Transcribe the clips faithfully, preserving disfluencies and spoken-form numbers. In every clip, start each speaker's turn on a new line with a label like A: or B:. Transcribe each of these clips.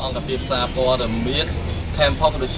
A: អង្គភាពសារព័ត៌មាន Campus ដូចជា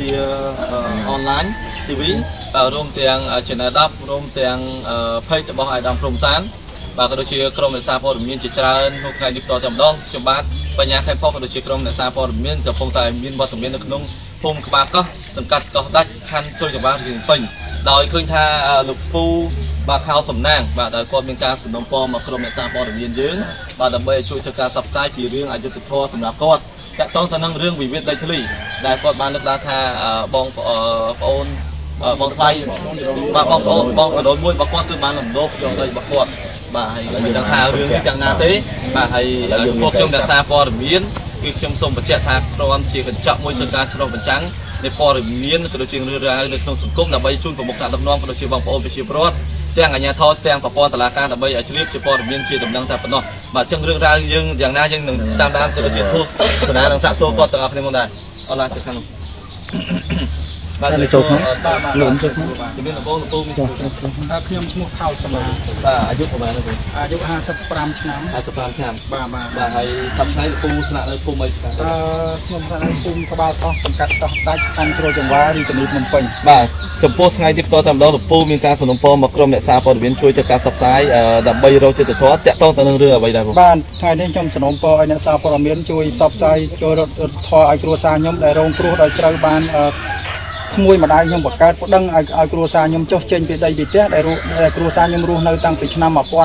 A: online ទី វី រួមទាំង channel ដប់ រួមទាំង page របស់ អាយដាម ព្រំសាន បាទក៏ដូចជាក្រុមអ្នកសារព័ត៌មានជាច្រើនក្នុងថ្ងៃនេះតទៅម្ដងខ្ញុំបាទបញ្ញា Campus ក៏ដូចជាក្រុមអ្នកសារព័ត៌មានកំពុងតែមានវត្តមាននៅក្នុងភូមិក្បាលកោះសង្កាត់កោះដាច់ខណ្ឌជួយចង្វាររាជធានីភ្នំពេញដោយឃើញថាលោកពូបាទខោសំណាងបាទដែលគាត់មានការសំណូមពរមកក្រុមអ្នកសារព័ត៌មានយើងបាទដើម្បីជួយធ្វើការផ្សព្វផ្សាយពីរឿងអយុត្តិធម៌សម្រាប់គាត់តាក់ទងទៅនឹងរឿងវិវាទដីធ្លីដែលគាត់បានលើកឡើងថាបងប្អូនបងថ្លៃបាទបងប្អូនបងប្អូនមួយរបស់គាត់គឺបានលំដោបយកដីរបស់គាត់បាទហើយមិនដឹងថារឿងនេះយ៉ាងណាទេបាទហើយចំពោះខ្ញុំអ្នកសារព័ត៌មានគឺខ្ញុំសូមបញ្ជាក់ថាគ្រាន់ជាកញ្ចក់មួយធ្វើការឆ្លុះបញ្ចាំងនៃព័ត៌មានក៏ដូចជារឿងរ៉ាវនៅក្នុងសង្គមដើម្បីជួយប្រមុខការដឹកនាំក៏ដូចជាបងប្អូនប្រជាពលរដ្ឋទាំងអាជ្ញាធរទាំងប្រព័ន្ធតុលាការដើម្បីឲ្យជ្រាបជាព័ត៌មានជាដំណឹងតែប៉ុណ្ណោះបាទអញ្ចឹងរឿងរ៉ាវយើងយ៉ាងណាយើងនឹងតាមដានទៅជាធូបស្នានឹងសាកសួរគាត់ទាំងអស់គ្នាមកដែរអរឡាទៅខាងនោះបាទចូលក្នុងលំចូលក្នុងជំនាញបងលោកពូមានខ្ញុំឈ្មោះខោសមាបាទអាយុប្រហែលទេអាយុห้าสิบห้าឆ្នាំห้าสิบห้าឆ្នាំបាទបាទបាទហើយសប្តាហ៍លោកពូស្នាក់នៅភូមិអីស្នាក់អឺខ្ញុំស្នាក់នៅភូមិក្បាលកោះសង្កាត់កោះដាច់ខណ្ឌជ្រោយចង្វាររាជធានីភ្នំពេញបាទចំពោះថ្ងៃនេះតតែម្ដងលោកពូមានការសំណូមពរមកក្រុមអ្នកសារព័ត៌មានជួយចាត់ការផ្សព្វផ្សាយដើម្បីរកយុត្តិធម៌តាក់ទងទៅនឹងរឿងអ្វីដែរបងបាទថ្ងៃនេះខ្ញុំសំណូមពរឲ្យអ្នកសារព័ត៌មានជួយផ្សព្វផ្សាយជួយរកយុត្តិធម៌ឲ្យគ្រួសារខ្ញុំដែលរងគ្រោះដោយត្រូវបានក្មួយម្ដាយខ្ញុំបង្កើតប្តឹងឲ្យឲ្យគ្រួសារខ្ញុំចុះចេញពីដីពីផ្ទះដែលគ្រួសារខ្ញុំរស់នៅតាំងពីឆ្នាំnineteen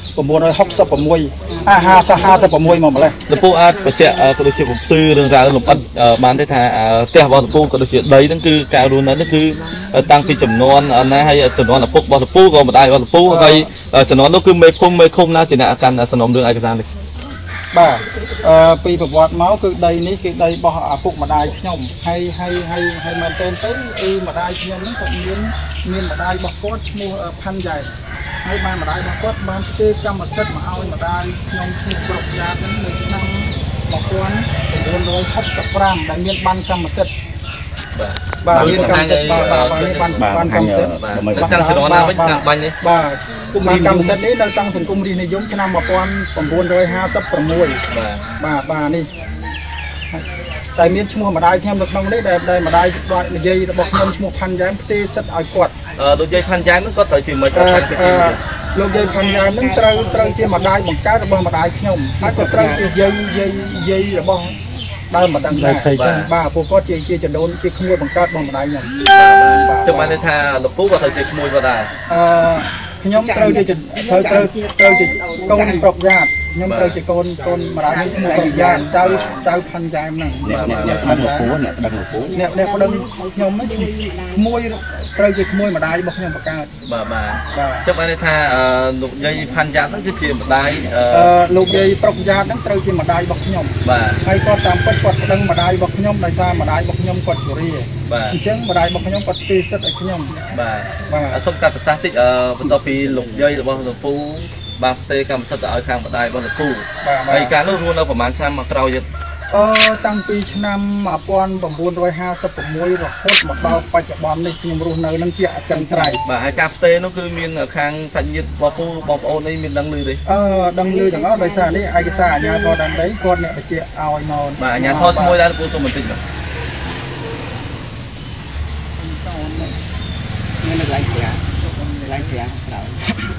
A: sixty-sixអាห้าสิบ ห้าสิบหกមកម្លេះលោកពូអាចបញ្ជាក់ក៏ដូចជាបំភ្លឺរឿងរ៉ាវលម្អិតបានទេថាផ្ទះរបស់លោកពូក៏ដូចជាដីហ្នឹងគឺការរស់នៅនេះគឺតាំងពីចំនួនណាហើយចំនួនឪពុករបស់លោកពូក៏ម្ដាយរបស់លោកពូហើយចំនួននោះគឺមេភូមិមេឃុំណាជាអ្នកកាន់សំណុំរឿងឯកសារនេះបាទអឺពីប្រវត្តិមកគឺដីនេះគឺដីរបស់ឪពុកម្ដាយខ្ញុំហើយហើយហើយហើយមែនទែនទៅគឺម្ដាយខ្ញុំហ្នឹងគាត់មានមានម្ដាយរបស់គាត់ឈ្មោះផាន់យ៉ែហើយបានម្ដាយរបស់គាត់បានផ្ទេរកម្មសិទ្ធិមកឲ្យម្ដាយខ្ញុំឈ្មោះប្រុសយ៉ាតហ្នឹងនៅឆ្នាំnineteen sixty-fiveដែលមានបានកម្មសិទ្ធិបាទបាទមានកម្មសិទ្ធិបាទបាទនេះបានបានកម្មសិទ្ធិបាទតាំងជំនាន់ណាវិញខាងបាញ់នេះបាទគុំបានកម្មសិទ្ធិនេះនៅតាំងសង្គមរាស្ត្រនិយមឆ្នាំnineteen fifty-sixបាទបាទបាទនេះតែមានឈ្មោះម្ដាយខ្ញុំនៅក្នុងនេះដែលដែលម្ដាយគាត់និយាយរបស់ខ្ញុំឈ្មោះផាន់យ៉ែមផ្ទេរសិទ្ធឲ្យគាត់អឺលោកយាយផាន់យ៉ែមហ្នឹងគាត់ត្រូវជាមិនគាត់ខាងទីលោកយាយផាន់យ៉ែមហ្នឹងត្រូវត្រូវជាម្ដាយបង្កើតរបស់ម្ដាយខ្ញុំហើយក៏ត្រូវជាយាយយាយយាយរបស់ដើមម្ដងដែរបាទពួកគាត់ជាជាចដូនជាក្មួយបង្កើតរបស់ម្ដាយខ្ញុំបាទខ្ញុំបានន័យថាលោកពូក៏ត្រូវជាក្មួយគាត់ដែរអឺខ្ញុំត្រូវជាត្រូវត្រូវត្រូវជាកូនប្រុសយ៉ាតខ្ញុំត្រូវជាកូនកូនម្ដាយខ្ញុំឈ្មោះប្រុសយ៉ាតចៅចៅផាន់យ៉ែមហ្នឹងអ្នកប្តឹងលោកពូអ្នកប្តឹងលោកពូអ្នកអ្នកប្តឹងខ្ញុំហ្នឹងក្មួយត្រូវជាក្មួយម្ដាយរបស់ខ្ញុំបង្កើតបាទបាទខ្ញុំបានន័យថាលោកយាយផាន់យ៉ាតហ្នឹងគឺជាម្ដាយអឺលោកយាយប្រុសយ៉ាតហ្នឹងត្រូវជាម្ដាយរបស់ខ្ញុំបាទហើយគាត់តាមពិតគាត់ប្តឹងម្ដាយរបស់ខ្ញុំដោយសារម្ដាយរបស់ខ្ញុំគាត់ជរាបាទអញ្ចឹងម្ដាយរបស់ខ្ញុំគាត់ពីសិទ្ធឲ្យខ្ញុំបាទបាទសូមកាត់ប្រសាសន៍តិចបន្ទាប់ពីលោកយាយរបស់លោកពូបានផ្ទេរកម្មសិទ្ធិទៅឲ្យខាងម្ដាយរបស់លោកពូហើយការនោះរស់នៅប្រហែលឆ្នាំមកក្រោយទៀតអឺតាំងពីឆ្នាំnineteen fifty-sixរហូតមកដល់បច្ចុប្បន្ននេះខ្ញុំរស់នៅនឹងជាអចិន្ត្រៃយ៍បាទហើយការផ្ទេរនោះគឺមានខាងសាច់ញាតិរបស់ពូបងប្អូននេះមានដឹងឮទេអឺដឹងឮទាំងអស់ដោយសារនេះឯកសារអាជ្ញាធរដែនដីគាត់អ្នកបញ្ជាក់ឲ្យមកបាទអាជ្ញាធរឈ្មោះដែរពូសូមបន្តិចបាទមាននៅកន្លែងប្រាំកន្លែងប្រាំក្រោយ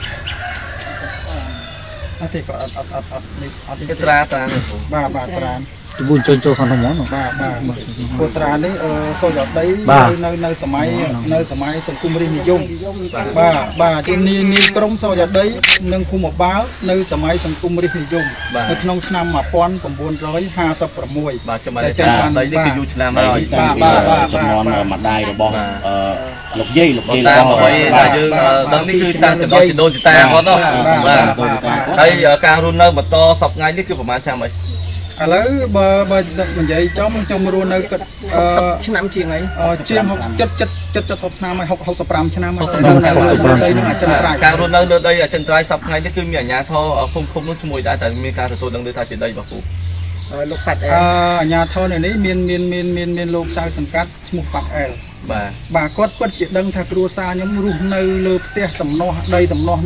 A: អត់ទេក៏អត់អត់អត់អត់នេះអត់ទេត្រាត្រាបាទបាទត្រាជំនួយចូលចូលខាងក្នុងហ្នឹងបាទបាទគោត្រានេះអឺសូយកដីនៅនៅសម័យនៅសម័យសង្គមរាស្ត្រនិយមបាទបាទជានីនីក្រុមសូយកដីនិងភូមិបាលនៅសម័យសង្គមរាស្ត្រនិយមនៅក្នុងឆ្នាំnineteen fifty-sixបាទចាំតែចាំបានដីនេះគឺយូរឆ្នាំហើយបាទបាទចំនួនម្ដាយរបស់អឺលោកយាយលោកយាយរបស់បាទយើងដឹងនេះគឺតាមចំណុចចដូនចតាគាត់នោះបាទហើយការរស់នៅបន្តសប្តាហ៍នេះគឺប្រហែលឆ្នាំអីឥឡូវបើបើនិយាយចំខ្ញុំរស់នៅគិតអឺឆ្នាំជាងអីជាង70 70 70ឆ្នាំហើយ65ឆ្នាំហើយដីនឹងអចិន្ត្រៃយ៍ការរស់នៅលើដីអចិន្ត្រៃយ៍សប្តាហ៍នេះគឺមានអាជ្ញាធរភូមិឃុំនោះជាមួយដែរតែមានការទទួលដឹងថាជាដីរបស់ពូលោកប៉ាត់អែលអាជ្ញាធរនេះមានមានមានមានមានលោកចៅសង្កាត់ឈ្មោះប៉ាត់អែលបាទបាទគាត់ពិតជាដឹងថាគ្រួសារខ្ញុំរស់នៅលើផ្ទះតំណោះដីតំណោះហ្នឹង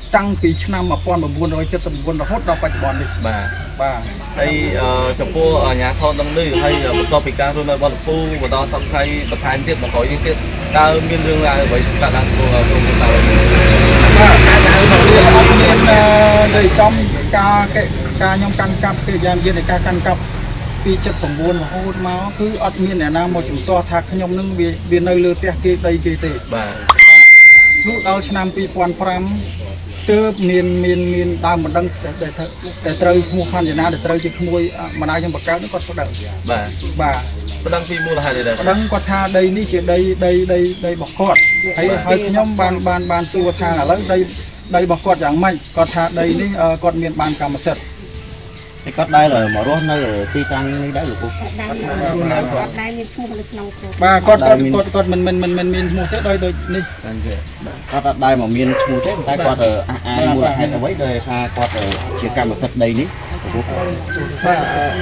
B: តាំងពីឆ្នាំmột nghìn chín trăm七十chínរហូតដល់បច្ចុប្បន្ននេះ
A: បាទ
B: បាទ
A: ហើយចំពោះអាញាធននឹងនេះហើយបន្ទាប់ពីការរស់នៅបនពូបន្តសប្តាហ៍បន្ថែមទៀតមកក្រោយនេះទៀតតើមានរឿងរ៉ាវអ្វីកើតឡើងក្នុងក្រុមគ្រួសារ
B: បាទការដើរមកវាអត់មាននៃចំការការខ្ញុំកាន់កាប់គឺយ៉ាងនិយាយនៃការកាន់កាប់ពីเจ็ดสิบเก้ารហូតមកគឺអត់មានអ្នកណាមកជំទាស់ថាខ្ញុំនឹងវាវានៅលើផ្ទះគេដីគេទេ
A: បាទ
B: នោះដល់ឆ្នាំពីរពាន់ប្រាំទើបមានមានមានដើមមិនដឹងតែតែត្រូវឈ្មោះខណ្ឌណាដែលត្រូវជាក្មួយម្ដាយខ្ញុំបង្កើតគាត់ប្តឹង
A: បាទ
B: បាទ
A: ប្តឹងពីមូលហេតុអីដែរ
B: ប្តឹងគាត់ថាដីនេះជាដីដីដីដីរបស់គាត់ហើយហើយខ្ញុំបានបានបានសួរថាឥឡូវដីដីរបស់គាត់យ៉ាងម៉េចគាត់ថាដីនេះគាត់មានបានកម្មសិទ្ធិ
C: តែគាត់ដែរមករស់នៅទីតាំងនេះដែរលោកគ្រូ
D: គាត់ដែរមានឈ្មោះនៅក្នុងគ្រូ
B: បាទគាត់គាត់គាត់មិនមិនមិនមិនមានឈ្មោះទេដោយដូចនេះ
C: គាត់អត់ដែរមកមានឈ្មោះទេតែគាត់អះអាងមូលហេតុអ្វីដែលថាគាត់ជាកម្មសិទ្ធិដីនេះលោកគ្រូ
B: បាទ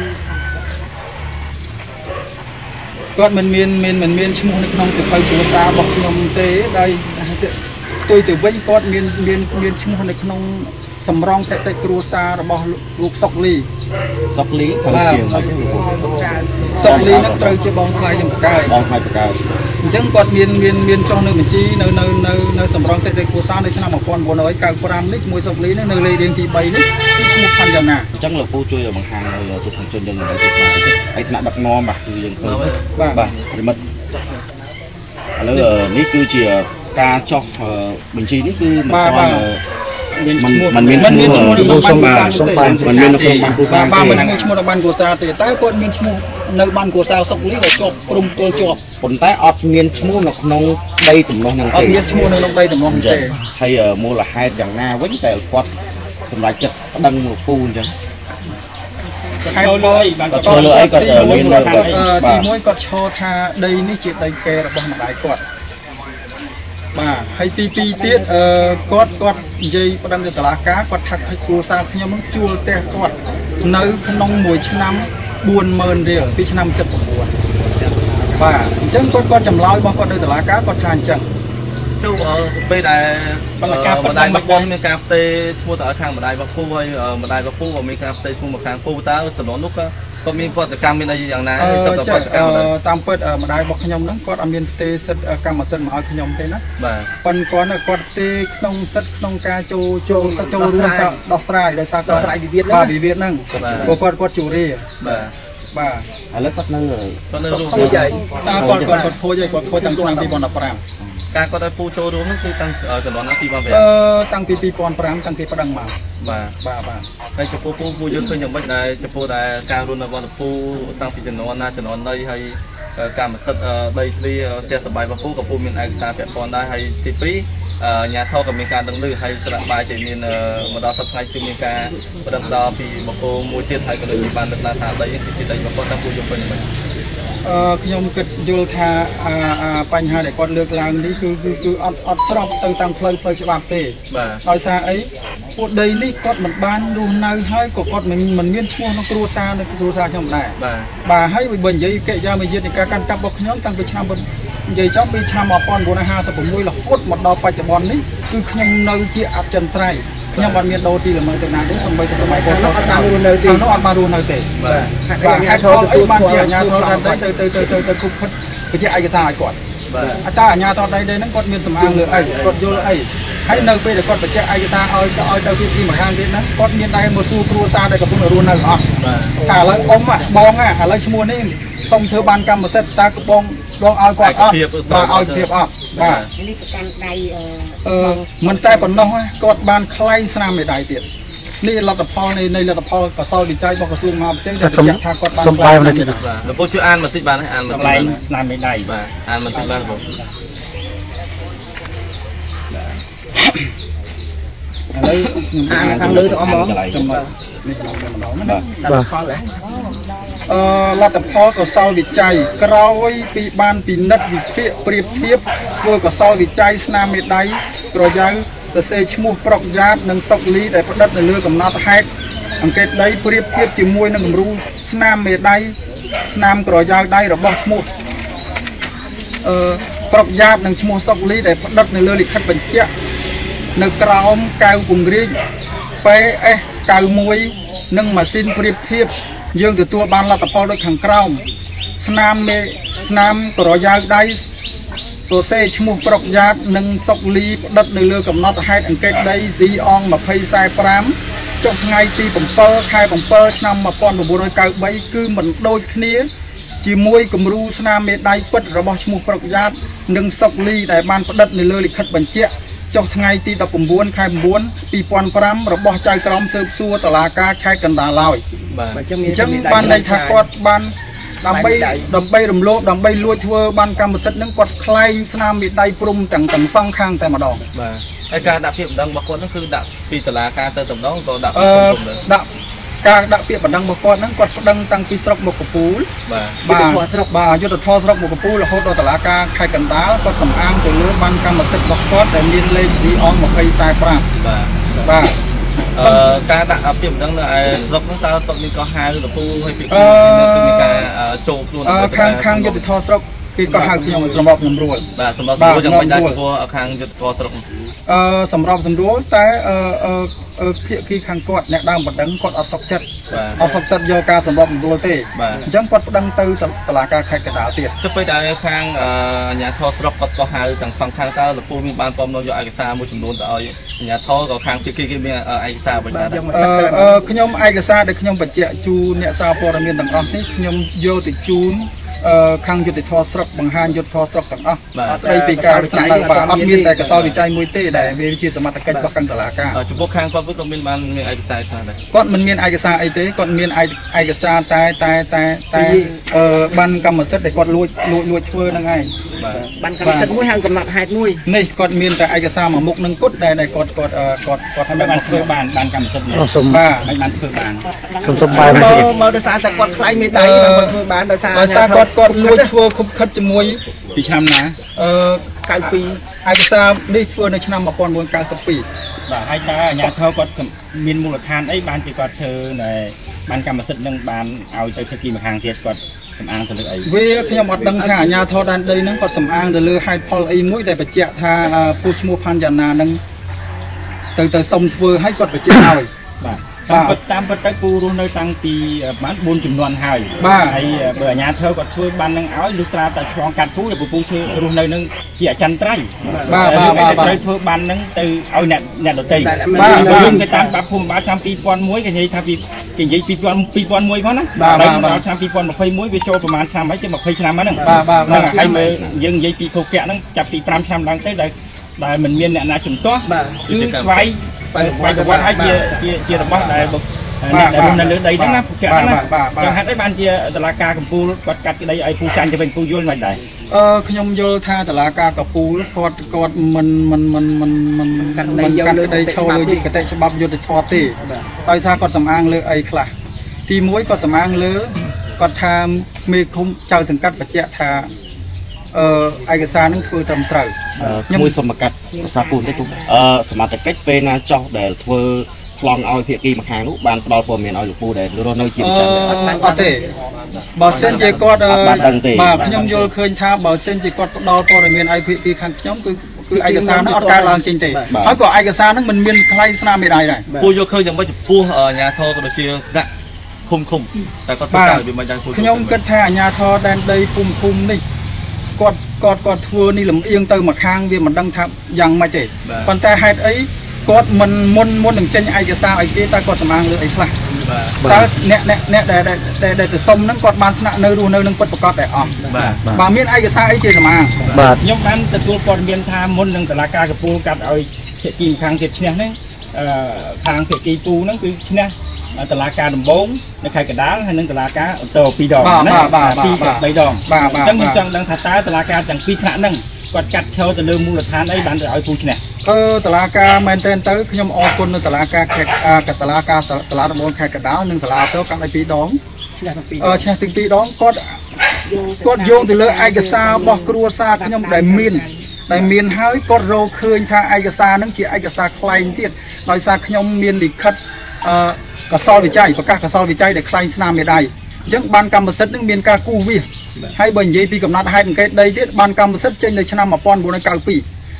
B: គាត់មិនមានមានមិនមានឈ្មោះនៅក្នុងសៀវភៅគ្រួសាររបស់ខ្ញុំទេដោយទុយទៅវិញគាត់មានមានមានឈ្មោះនៅក្នុងសម្រងសេដ្ឋកិច្ចគ្រួសាររបស់លោកសុកលី
C: សុកលីខាងជាង
B: សុកលីនឹងត្រូវជាបងថ្លៃខ្ញុំបកកើត
C: បងថ្លៃបកកើត
B: អញ្ចឹងគាត់មានមានមានចុះនៅបញ្ជីនៅនៅនៅនៅសម្រងសេដ្ឋកិច្ចគ្រួសារនៅឆ្នាំmột nghìn chín trăm chín mươi lămនេះជាមួយសុកលីនេះនៅលេខរៀងទី3នេះគឺឈ្មោះខណ្ឌយ៉ាងណា
C: អញ្ចឹងលោកពូជួយបង្ហាញនៅទស្សនិកជនយើងនៅទីនេះហើយថ្នាក់ដឹកនាំបាទគឺយើងឃើញ
B: បាទ
C: បាទប្រិមិត្តឥឡូវនេះគឺជាការចុះបញ្ជីនេះគឺ
B: បាទបាទ
C: មានឈ្មោះมันមានឈ្មោះ
B: ក្នុងបានគូសាសុំបាន
C: มันមាននៅក្នុងបានគូសា
B: បាទមិនមានឈ្មោះនៅបានគូសាទេតែគាត់មានឈ្មោះនៅបានគូសាសុកលីដែលជាប់ព្រំទល់ជាប់
C: ប៉ុន្តែអត់មានឈ្មោះនៅក្នុងដីទំនាស់ហ្នឹងទេ
B: អត់មានឈ្មោះនៅក្នុងដីទំនាស់ទេ
C: ហើយមូលហេតុយ៉ាងណាវិញតែគាត់សម្រាប់ចិត្តប្តឹងលោកពូអញ្ចឹង
B: ហេតុផល
C: គាត់ឈរលើអីគាត់មាននៅ
B: ទីមួយគាត់ឈរថាដីនេះជាដីកែរបស់ម្ដាយគាត់បាទហើយទីពីរទៀតអឺគាត់គាត់និយាយប្តឹងទៅតុលាការគាត់ថាគ្រួសារខ្ញុំនឹងជួលផ្ទះគាត់នៅក្នុងមួយឆ្នាំbốn mươiរៀលពីឆ្នាំ七十九បាទអញ្ចឹងគាត់គាត់ចម្លើយរបស់គាត់ទៅតុលាការគាត់ថាអញ្ចឹង
A: ចូលពេលដែលម្ដាយរបស់មានការផ្ទេរឈ្មោះទៅឲ្យខាងម្ដាយរបស់ពូហើយម្ដាយរបស់ពូក៏មានការផ្ទេរឈ្មោះមកខាងពូតើសំណុំនោះក៏គាត់មានប្រតិកម្មមានអីយ៉ាងណាទៅទៅប្រតិកម្ម
B: តាមពិតម្ដាយរបស់ខ្ញុំហ្នឹងគាត់អត់មានផ្ទេរសិទ្ធិកម្មសិទ្ធិមកឲ្យខ្ញុំទេណា
A: បាទ
B: ប៉ុន្តែគាត់គាត់ផ្ទេរក្នុងសិទ្ធិក្នុងការចូលចូលសិទ្ធិចូលរួមដោះស្រាយដោយសារដោះស្រាយវិវាទបាទវិវាទហ្នឹងគាត់គាត់ជួរា
A: បាទ
B: បាទ
C: ឥឡូវគាត់នៅ
A: គាត់នៅរួម
B: គាត់គាត់គាត់ខូចហើយគាត់ខូចតាំងឆ្នាំពីរពាន់ដប់ប្រាំ
A: ការគាត់ឲ្យពូចូលរួមនោះគឺតាំងចំនួនណាពីបង
B: អឺតាំងពីពីរពាន់ប្រាំតាំងពីប្តឹងមក
A: បាទ
B: បាទបាទ
A: ហើយចំពោះពូពូយើងឃើញយ៉ាងម៉េចដែរចំពោះតែការរស់នៅបងពូតាំងពីចំនួនណាចំនួនណីហើយកម្មសិទ្ធិដីធ្លីផ្ទះសម្បែងរបស់ពូក៏ពូមានឯកសារពាក់ព័ន្ធដែរហើយទីពីរអាជ្ញាធរក៏មានការដឹងឮហើយស្រាប់បាយជាមានមកដល់សប្តាហ៍គឺមានការបដិបត្តិពីបង្គោលមួយទៀតហើយក៏ដូចជាបានដឹកឡើងថាដីគឺជាដីរបស់គាត់តាំងពូយកពេញមិន
B: អឺខ្ញុំគិតយល់ថាបញ្ហាដែលគាត់លើកឡើងនេះគឺគឺគឺអត់អត់ស្របទៅតាមផ្លូវផ្លូវច្បាប់ទេ
A: បាទ
B: ដោយសារអីពួកដីនេះគាត់មិនបានរស់នៅហើយក៏គាត់មិនមិនមានឈ្មោះក្នុងគ្រួសារនៅគ្រួសារខ្ញុំដែរ
A: បាទ
B: បាទហើយបើនិយាយកិច្ចការវិយានៃការកាន់កាប់របស់ខ្ញុំតាំងពីឆ្នាំនិយាយចំពីឆ្នាំmột nghìn chín trăm năm mươi sáuរហូតមកដល់បច្ចុប្បន្ននេះគឺខ្ញុំនៅជាអចិន្ត្រៃយ៍ខ្ញុំអត់មានដូរទីល្មើសទៅណាទេសូម្បីតែសម័យគាត់អត់បានរស់នៅទេនោះអត់បានរស់នៅទេ
A: បាទ
B: ហេតុផលអីបានជាអាជ្ញាធរដែរទៅទៅទៅទៅទៅគុកខិតបញ្ជាឯកសារឲ្យគាត់
A: បាទ
B: អត្តាអាជ្ញាធរដែរហ្នឹងគាត់មានសម្អាងលើអីគាត់យល់អីហើយនៅពេលដែលគាត់បញ្ជាក់ឯកសារឲ្យឲ្យទៅទីម្ខាងទៀតណាគាត់មានដែរមកសួរគ្រួសារដែលកំពុងរស់នៅអស់ថាឥឡូវអ៊ំបងឥឡូវឈ្មោះនេះសុំធ្វើបានកម្មសិទ្ធិតើបងបងឲ្យគាត់អត់បាទឲ្យភាពអត់បាទ
D: នេះប្រកាន់ដៃ
B: អឺមិនតែប៉ុណ្ណោះគាត់បានខ្លែងស្នាមមេដៃទៀតនេះលទ្ធផលនៃនៃលទ្ធផលកសលវិច័យរបស់ក្រសួងមហាផ្ទៃដែលបញ្ជាក់ថាគាត់បាន
C: សំបាយមកទៀត
A: លោកពូជួយអានបន្តិចបានអានបន្តិច
C: ខ្លែងស្នាមមេដៃ
A: បាទអានបន្តិចបានបង
B: ឥឡូវខ្ញុំអានខាងលើទៅអស់ហ្មងចំណុចនេះម្ដងណាបាទអឺលទ្ធផលកសលវិច័យក្រោយពីបានពិនិត្យវិភាគប្រៀបធៀបធ្វើកសលវិច័យស្នាមមេដៃក្រយៅសរសេរឈ្មោះប្រុកយ៉ាតនិងសុកលីដែលផ្តិតនៅលើកំណត់ហេតុអង្កេតដីប្រៀបធៀបជាមួយនឹងគំរូស្នាមមេដៃស្នាមក្រយៅដៃរបស់ឈ្មោះអឺប្រុកយ៉ាតនិងឈ្មោះសុកលីដែលផ្តិតនៅលើលិខិតបញ្ជាក់នៅក្រោមកៅពង្រីក ពេ เอส เก้าสิบเอ็ด និងម៉ាស៊ីនប្រៀបធៀបយើងទទួលបានលទ្ធផលដូចខាងក្រោមស្នាមមេស្នាមក្រយ៉ាវដៃសរសេរឈ្មោះប្រុកយ៉ាតនិងសុកលីផ្ដិតនៅលើកំណត់ហេតុអង្កេតដី ស៊ី អង ยี่สิบ สี่สิบห้า ចុះថ្ងៃទី เจ็ด ខែ เจ็ด ឆ្នាំ một nghìn chín trăm chín mươi ba គឺមិនដូចគ្នាជាមួយគំរូស្នាមមេដៃពិតរបស់ឈ្មោះប្រុកយ៉ាតនិងសុកលីដែលបានផ្ដិតនៅលើលិខិតបញ្ជាក់ចុះថ្ងៃទី สิบเก้า ខែ เก้า ปี ยี่สิบห้า របស់ចៅក្រមស៊ើបសួរតុលាការខេត្តកណ្ដាលឡើយបាទអញ្ចឹងបានន័យថាគាត់បានដើម្បីដើម្បីរំលោភដើម្បីលួចធ្វើបានកម្មសិទ្ធិនឹងគាត់ខ្លែងស្នាមមេដៃព្រំទាំងទាំងសងខាងតែម្ដងបាទហើយការដាក់ពាក្យបណ្ដឹងរបស់គាត់ហ្នឹងគឺដាក់ពីតុលាការទៅតែម្ដងក៏ដាក់ពីក្រុមហ៊ុនដាក់ការដាក់ពាក្យបណ្ដឹងរបស់គាត់ហ្នឹងគាត់ប្តឹងតាំងពីស្រុកមុខកពូលបាទបាទស្រុកបាទយុទ្ធធរស្រុកមុខកពូលរហូតដល់តុលាការខេត្តកណ្ដាលគាត់សំអាងទៅលើបានកម្មសិទ្ធិរបស់គាត់ដែលមានលេខ ស៊ី អង ยี่สิบ สี่สิบห้า បាទបាទអឺការដាក់ពាក្យបណ្ដឹងនៅឯស្រុកហ្នឹងតើគាត់មានកោះហៅលពូហើយពាក្យមានការចូលខ្លួនខាងខាងយុទ្ធធរស្រុកគេក៏ហៅខ្ញុំសម្របសម្រួលបាទសម្របសម្រួលយ៉ាងមិនដែរចំពោះខាងយុទ្ធធរស្រុកអឺសម្របសម្រួលតែអឺអឺភាគីខាងគាត់អ្នកដើមបណ្ដឹងគាត់អត់សុខចិត្តអត់សុខចិត្តយកការសម្របសម្រួលទេអញ្ចឹងគាត់ប្តឹងទៅតុលាការខេត្តកណ្ដាលទៀតចុះពេលដែលខាងអាជ្ញាធរស្រុកគាត់ក៏ហៅទាំងសងខាងតើលពូមានបានពំនាំយកឯកសារមួយចំនួនទៅឲ្យអាជ្ញាធរក៏ខាងភាគីគេមានឯកសារបញ្ជាក់អឺខ្ញុំឯកសារដែលខ្ញុំបញ្ជាក់ជូនអ្នកសារព័ត៌មានទាំងអស់នេះខ្ញុំយកទៅជូនខាងយុទ្ធធរស្រុកបង្ហាញយុទ្ធធរស្រុកទាំងអស់ស្ដីពីការវិចារណ៍បាទអត់មានតែកសលវិច័យមួយទេដែលវាជាសមត្ថកិច្ចរបស់ខាងតុលាការចំពោះខាងគាត់ក៏មានបានមានឯកសារខ្លះដែរគាត់មិនមានឯកសារអីទេគាត់មានឯកសារតែតែតែតែអឺបានកម្មសិទ្ធិដែលគាត់លួចលួចលួចធ្វើហ្នឹងឯងបានកម្មសិទ្ធិមួយហើយកំណត់ហេតុមួយនេះគាត់មានតែឯកសារមួយមុខនឹងគាត់ដែលគាត់គាត់គាត់គាត់បានធ្វើបានបានកម្មសិទ្ធិនេះសុំបាទមិនបានធ្វើបានសុំសុំបាយមកដោយសារតែគាត់ខ្លាញ់មេដៃបានធ្វើបានដោយសារដោយសារគាត់គាត់លួចធ្វើខុបខិតជាមួយពីឆ្នាំណាអឺเก้าสิบสองឯកសារនេះធ្វើនៅឆ្នាំmột nghìn chín trăm chín mươi haiបាទហើយតើអាជ្ញាធរគាត់មានមូលដ្ឋានអីបានជាគាត់ធ្វើនៅបានកម្មសិទ្ធិនឹងបានឲ្យទៅភាគីម្ខាងទៀតគាត់សំអាងទៅលើអីវាខ្ញុំអត់ដឹងថាអាជ្ញាធរដែនដីហ្នឹងគាត់សំអាងទៅលើហេតុផលអីមួយដែលបញ្ជាក់ថាពូឈ្មោះផាន់យ៉ាណានឹងទៅទៅសុំធ្វើឲ្យគាត់បញ្ជាក់ឲ្យបាទតាមតាមពិតទៅពូរស់នៅតាំងពីបានbốnចំនួនហើយហើយបើអាជ្ញាធរគាត់ធ្វើបាននឹងឲ្យលុះត្រាតែឆ្លងកាត់ពូដែលពូធ្វើរស់នៅនឹងជាអចិន្ត្រៃយ៍បាទបាទត្រូវធ្វើបាននឹងទៅឲ្យអ្នកអ្នកដទៃបាទយើងទៅតាមបាប់ភូមិបាលឆ្នាំពីរពាន់មួយគេនិយាយថាពីគេនិយាយពីរពាន់ពីរពាន់មួយផងណាដល់ឆ្នាំពីរពាន់ยี่สิบเอ็ดវាចូលប្រហែលឆ្នាំហើយជាยี่สิบឆ្នាំហ្នឹងបាទបាទហើយមើលយើងនិយាយពីភោគៈហ្នឹងចាប់ពីfiveឆ្នាំឡើងទៅដែលដែលមិនមានអ្នកណាជំទាស់គឺស្វ័យស្វ័យប្រវត្តិឲ្យជាជាជារបស់ដែលដែលនៅលើដីហ្នឹងណាភូកៈហ្នឹងណាចឹងហេតុអីបានជាតុលាការកំពូលគាត់កាត់ក្តីឲ្យពូចាញ់ទៅវិញពូយល់មិនដែរអឺខ្ញុំយល់ថាតុលាការកំពូលគាត់គាត់មិនមិនមិនមិនមិនកាត់ដីយកលើដីឈរលើយុត្តិច្បាប់យុត្តិធម៌ទេដោយសារគាត់សំអាងលើអីខ្លះទីមួយគាត់សំអាងលើគាត់ថាមេឃុំចៅសង្កាត់បញ្ជាក់ថាអឺឯកសារនឹងធ្វើត្រឹមត្រូវខ្ញុំមួយសមកាត់ភាសាពូនទេពូអឺសមត្ថកិច្ចពេលណាចោះដែលធ្វើប្លង់ឲ្យភាគីម្ខាងនោះបានផ្ដល់ព័ត៌មានឲ្យលោកពូដែលរស់នៅជាប្រចាំអត់ទេបើសិនជាគាត់បាទខ្ញុំយល់ឃើញថាបើសិនជាគាត់ផ្ដល់ព័ត៌មានឲ្យភាគីខាងខ្ញុំគឺគឺឯកសារនោះអត់កើតឡើងចេញទេហើយក៏ឯកសារនោះមិនមានថ្លៃស្នាមមេដៃដែរពូយល់ឃើញយ៉ាងម៉េចចំពោះអាជ្ញាធរក៏ដូចជាដាក់ឃុំឃុំតែគាត់ធ្វើការវាមិនយ៉ាងពូខ្ញុំគិតថាអាជ្ញាធរដែនដីភូមិភូមិនេះគាត់គាត់គាត់ធ្វើនេះលំអៀងទៅមកខាងវាមិនដឹងថាយ៉ាងម៉េចទេប៉ុន្តែហេតុអីគាត់មិនមុនមុននឹងចេញឯកសារឲ្យគេតែគាត់សម្អាងលើអីខ្លះតើអ្នកអ្នកអ្នកដែលដែលទៅសុំហ្នឹងគាត់បានស្នាក់នៅរស់នៅនឹងពិតប្រាកដតែអស់បាទមានឯកសារអីជាសម្អាងបាទខ្ញុំបានទទួលព័ត៌មានថាមុននឹងតុលាការកំពូលកាត់ឲ្យភាគីខាងទៀតឈ្នះហ្នឹងអឺខាងភាគីពូហ្នឹងគឺឈ្នះតុលាការដំបងនៅខេត្តកណ្ដាលហើយនឹងតុលាការអូតូពីរដងណាពីរបីដងអញ្ចឹងខ្ញុំចង់ដឹងថាតើតុលាការទាំងពីរថ្នាក់ហ្នឹងគាត់កាត់ឈរទៅលើមូលដ្ឋានអីបានទៅឲ្យពូឈ្នះអឺតុលាការមែនទែនទៅខ្ញុំអរគុណនៅតុលាការខេត្តតុលាការសាលាដំបងខេត្តកណ្ដាលនិងសាលាអូតូកាត់ឲ្យពីរដងឈ្នះទាំងពីរអឺឈ្នះទាំងពីរដងគាត់គាត់យោងទៅលើឯកសាររបស់គ្រួសារខ្ញុំដែលមានដែលមានហើយគាត់រកឃើញថាឯកសារហ្នឹងជាឯកសារខ្លែងទៀតដោយសារខ្ញុំមានលិខិតអឺកសលវិច័យប្រកាសកសលវិច័យដែលខ្លែងស្នាមមេដៃអញ្ចឹងបានកម្មសិទ្ធិនឹងមានការគូសវាសហើយបើនិយាយពីកំណត់ហេតុអង្កេតដីទៀតបានកម្មសិទ្ធិចេញនៅឆ្នាំmột nghìn chín trăm chín mươi hai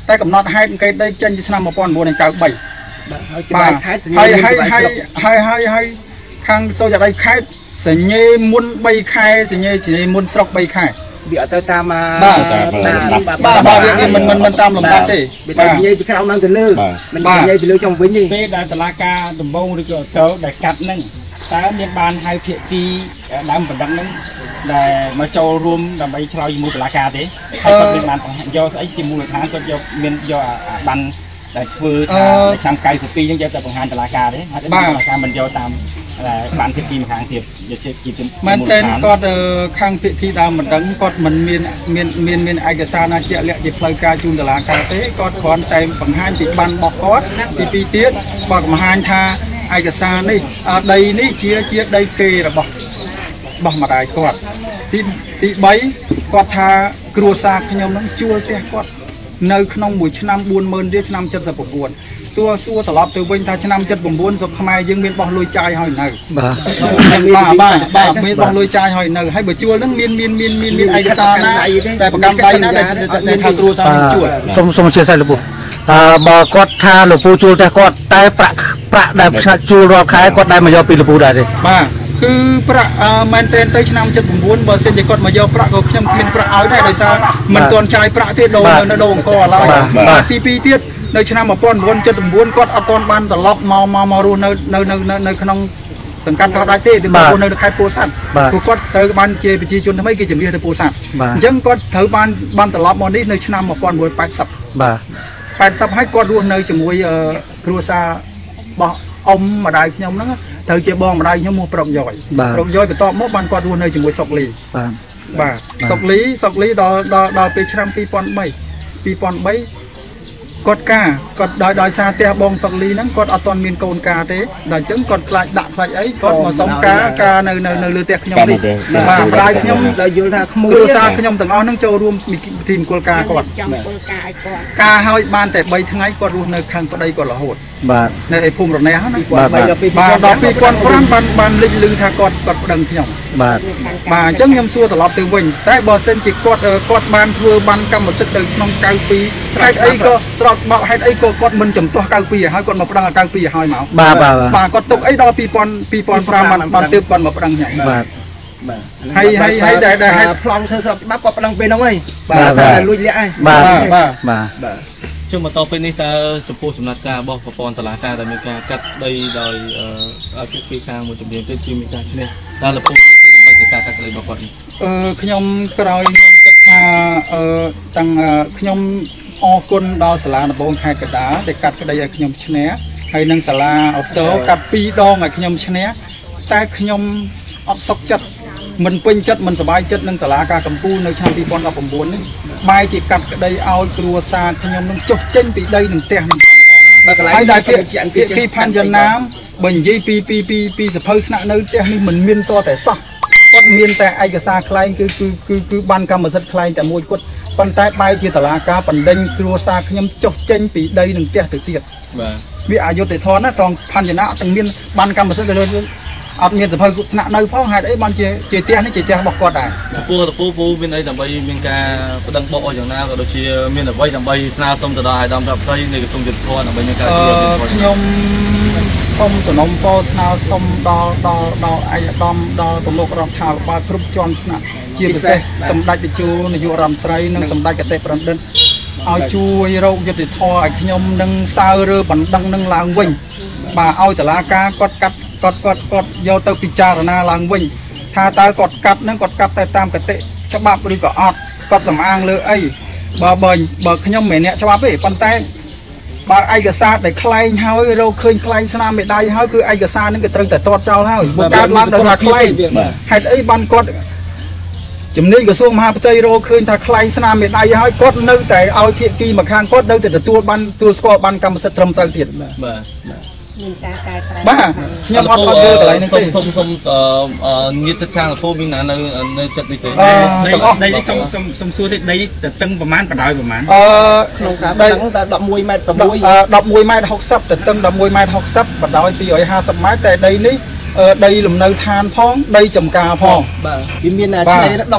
B: តែកំណត់ហេតុគេដីចេញពីឆ្នាំmột nghìn bốn trăm chín mươi bảyបាទហើយហើយហើយហើយហើយហើយខាងសូចដីខេត្តសញ្ញេមុនបីខែសញ្ញេសញ្ញេមុនស្រុកបីខែវាអត់ទៅតាមបាទបាទបាទវាមិនមិនមិនតាមលំដាប់ទេបាទនិយាយពីក្រោមឡើងទៅលើមិននិយាយពីលើចុងវិញទេពេលដែលតឡាការដំបងឬក៏ចូលដែលកាត់ហ្នឹងតើមានបានហៅភាគីដើមបណ្ដឹងហ្នឹងដែលមកចូលរួមដើម្បីឆ្លើយជាមួយតឡាការទេហើយគាត់មានបានយកស្អីជាមូលដ្ឋានគាត់យកមានយកបានដែលធ្វើថាឆ្នាំ九十二ហ្នឹងយកទៅបង្ហាញតឡាការទេហើយតឡាការមិនយកតាមបានភាគីម្ខាងទៀតយកជាជាមែនតើគាត់ខាងភាគីដើមបណ្ដឹងគាត់មិនមានមានមានមានឯកសារណាជាក់លាក់ជាផ្លូវការជូនតឡាការទេគាត់គ្រាន់តែបង្ហាញពីបានរបស់គាត់ទីពីរទៀតគាត់បង្ហាញថាឯកសារនេះដីនេះជាជាដីគេរបស់របស់ម្ដាយគាត់ទីទីបីគាត់ថាគ្រួសារខ្ញុំនឹងជួលផ្ទះគាត់នៅក្នុងមួយឆ្នាំbốn mươiរៀលឆ្នាំ七十九សួរសួរត្រឡប់ទៅវិញថាឆ្នាំ七十九ស្រុកខ្មែរយើងមានបោះលុយចាយហើយនៅបាទបាទបាទមានបោះលុយចាយហើយនៅហើយបើជួលនឹងមានមានមានមានមានឯកសារណាតែប្រកាន់ដៃណាដែលថាគ្រួសារជួលសូមសូមអធិស្ឋានលោកពូអឺបើគាត់ថាលោកពូជួលតែគាត់តែប្រាក់ប្រាក់ដែលជួលរាល់ខែគាត់ដែលមកយកពីលោកពូដែរទេបាទគឺប្រាក់មែនទែនទៅឆ្នាំ七十九បើសិនជាគាត់មកយកប្រាក់ក៏ខ្ញុំគ្មានប្រាក់ឲ្យដែរដោយសារមិនទាន់ចាយប្រាក់ទេដូរនៅដូរអង្គរឡើយបាទទីពីរទៀតនៅឆ្នាំmột nghìn chín trăm七mươi九គាត់អត់ទាន់បានត្រឡប់មកមកមករស់នៅនៅនៅនៅក្នុងសង្កាត់កោះដាច់ទេគឺមករស់នៅខេត្តពោធិ៍សាត់ព្រោះគាត់ត្រូវបានជាប្រជាជនថ្មីគេជំនះទៅពោធិ៍សាត់អញ្ចឹងគាត់ត្រូវបានបានត្រឡប់មកនេះនៅឆ្នាំmột nghìn chín trăm tám mươiបាទแปดสิบហើយគាត់រស់នៅជាមួយគ្រួសាររបស់អ៊ំម្ដាយខ្ញុំហ្នឹងត្រូវជាបងម្ដាយខ្ញុំមកប្រកយ៉យប្រកយ៉យបន្ទាប់មកបានគាត់រស់នៅជាមួយសុកលីបាទបាទសុកលីសុកលីដល់ដល់ដល់ពេលឆ្នាំពីរពាន់បីពីរពាន់បីគាត់ការគាត់ដោយដោយសារផ្ទះបងសុកលីហ្នឹងគាត់អត់ទាន់មានកូនការទេដល់អញ្ចឹងគាត់ខ្លាចដាក់ខ្លាចអីគាត់មកសុំការការនៅនៅនៅលើផ្ទះខ្ញុំនេះបាទម្ដាយខ្ញុំដែលយល់ថាក្មួយគ្រួសារខ្ញុំទាំងអស់ហ្នឹងចូលរួមពិធីមង្គលការគាត់ចង់មង្គលការឲ្យគាត់ការឲ្យបានតែបីថ្ងៃគាត់រស់នៅខាងប្តីគាត់រហូតបាទនៅឯភូមិរណេះណាបាទបាទដល់ពីរពាន់ប្រាំបានបានលេចឮថាគាត់គាត់ប្តឹងខ្ញុំបាទបាទអញ្ចឹងខ្ញុំសួរត្រឡប់ទៅវិញតែបើសិនជាគាត់គាត់បានធ្វើបានកម្មសិទ្ធិនៅក្នុង九十二ហេតុអីក៏ស្រោតបោកហេតុអីក៏គាត់មិនចំទាស់九十二ឲ្យគាត់មកប្តឹងឲ្យ九十二ឲ្យមកបាទបាទបាទគាត់ទុកអីដល់ពីរពាន់ពីរពាន់ប្រាំបានបានទើបគាត់មកប្តឹងខ្ញុំបាទបាទហើយហើយហើយដែលដែលប្លង់ធ្វើស្របច្បាប់គាត់ប្តឹងពេលហ្នឹងហើយបាទតែលួចលាក់ហើយបាទបាទបាទជុំបន្តពេលនេះតើចំពោះចំណាត់ការរបស់ប្រព័ន្ធតុលាការដែលមានការកាត់ដីដោយឲ្យភាគីខាងមួយចំនួនទៀតជាមានការឈ្នះតើលោកពូធ្វើយ៉ាងម៉េចទៅការកាត់ដីរបស់គាត់នេះអឺខ្ញុំក្រោយខ្ញុំគិតថាអឺទាំងខ្ញុំអរគុណដល់សាលាដំបងខេត្តកណ្ដាលដែលកាត់ក្តីឲ្យខ្ញុំឈ្នះហើយនឹងសាលាអូតូកាត់ពីរដងឲ្យខ្ញុំឈ្នះតែខ្ញុំអត់សុខចិត្តមិនពេញចិត្តមិនសប្បាយចិត្តនឹងតុលាការកំពូលនៅឆ្នាំពីរពាន់ដប់៩នេះបែរជាកាត់ក្តីឲ្យគ្រួសារខ្ញុំនឹងចុះចេញពីដីនឹងផ្ទះនេះហើយដែលភាគីផាន់យ៉ាណាមបើនិយាយពីពីពីពីសភៅស្នាក់នៅផ្ទះនេះមិនមានតតែសោះគាត់មានតែឯកសារខ្លែងគឺគឺគឺគឺបានកម្មសិទ្ធិខ្លែងតែមួយគាត់ប៉ុន្តែបែរជាតុលាការបណ្ដេញគ្រួសារខ្ញុំចុះចេញពីដីនឹងផ្ទះទៅទៀតបាទវាអយុត្តិធម៌ណាស់ត្រង់ផាន់យ៉ាណាទាំងមានបានកម្មសិទ្ធិលើអត់មានសភៅស្នាក់នៅផងហេតុអីបានជាជាផ្ទះនេះជាផ្ទះរបស់គាត់ដែរពូពូពូមានអីដើម្បីមានការបដិងបោកយ៉ាងណាក៏ដូចជាមានអ្វីដើម្បីស្នើសុំទៅដល់អាយដាមរដ្ឋមន្ត្រីនៃក្រសួងយុទ្ធភ័ណ្ឌដើម្បីមានការខ្ញុំសូមសំណូមពរស្នើសុំដល់ដល់ដល់អាយដាមដល់ប្រមុខរដ្ឋាភិបាលគ្រប់ជាន់ថ្នាក់ជាពិសេសសម្ដេចតេជោនាយករដ្ឋមន្ត្រីនិងសម្ដេចកតេប្រឌិតឲ្យជួយរកយុត្តិធម៌ឲ្យខ្ញុំនឹងសើរើបណ្ដឹងនឹងឡើងវិញបាទឲ្យតុលាការគាត់កាត់គាត់គាត់គាត់យកទៅពិចារណាឡើងវិញថាតើគាត់កាត់ហ្នឹងគាត់កាត់តែតាមកតិច្បាប់ឬក៏អត់គាត់សំអាងលើអីបើបើបើខ្ញុំមិនអ្នកច្បាប់ទេប៉ុន្តែបើឯកសារដែលខ្លែងហើយរកឃើញខ្លែងស្នាមមេដៃហើយគឺឯកសារហ្នឹងក៏ត្រូវតែទាត់ចោលហើយបើកើតឡើងដោយសារខ្លែងហេតុអីបានគាត់ជំនាញក្រសួងមហាផ្ទៃរកឃើញថាខ្លែងស្នាមមេដៃហើយគាត់នៅតែឲ្យភាគីម្ខាងគាត់នៅតែទទួលបានទទួលស្គាល់បានកម្មសិទ្ធិត្រឹមត្រូវទៀតបាទមានការកែប្រែបាទខ្ញុំអត់អត់យល់កន្លែងនេះទេសុំសុំញាតិខាងលោកពូមានណានៅនៅចិត្តនេះទេដីនេះសុំសុំសុំសួរទេដីទៅតឹងប្រមាណបណ្ដោយប្រមាណអឺក្នុងការតឹងតែដប់មួយម៉ែត្រប្រាំមួយដប់មួយម៉ែត្រហុកសិបទៅតឹងដប់មួយម៉ែត្រហុកសិបបណ្ដោយពីររយហាសិបម៉ែត្រតែដីនេះដីលំនៅឋានផងដីចំការផងបាទវាមានឆ្នេរដង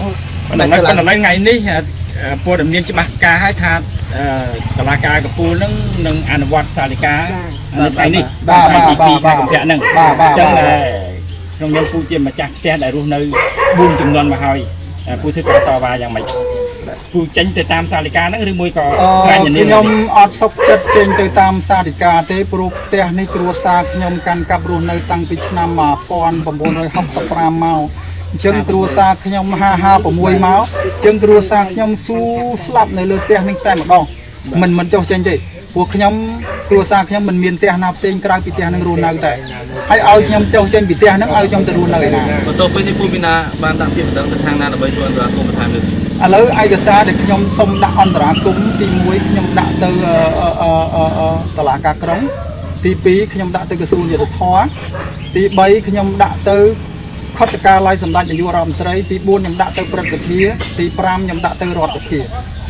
E: Còn nói còn nói ngày ní po đầm niên chỉ bạc cá hai thàตลาดกากระปูนั่งนั่งอันวัดสาลิกาในไทยนี่บ้าบ้าบ้าบ้าแค่นั่งบ้าบ้าจังเลยโรงเรียนปูเจียมมาจากแต่ได้รู้ในบุญจำนวนมาให้ปูที่ต่อมาอย่างไรปูเจนแต่ตามสาลิกานั่งหรือมวยก่อการอย่างนี้ยมอดซบจัดเจนแต่ตามสาลิกาเตปรุกเตะในครัวซากยมการกับรู้ในตั้งปิชนามาปอนบำบุญโดยห้องสปรามเมาจึงครัวซากยมฮ่าฮ่าปมวยเมาจึงครัวซากยมสู้สลับในเลือดเตะในแต่มาดองมันมันจะเจนดิพวกขยมครัวซาขยมมันมีเตียนับเส้นกลางปีเตียนังรูนเอาแต่ให้เอาขยมเจ้าเส้นปีเตียนังเอาจงจะรูนเอาเลยนะประตูเป็นที่ผู้พินาบานตักเตียนเดินทางนาไปชวนตัวกรมประธานเลยอ่ะแล้วไอ้กษาเด็กขยมสมดักอันตรากลุ่มตีมวยขยมดักเตอตลาดกากรงตีปีขยมดักเตอกระสุนอยู่ตัวท้อตีใบขยมดักเตอข้อจัดการลายสำนักอย่างยุโรปไตรตีบุญขยมดักเตอประสิทธิ์ตีปรามขยมดักเตอรอดสักที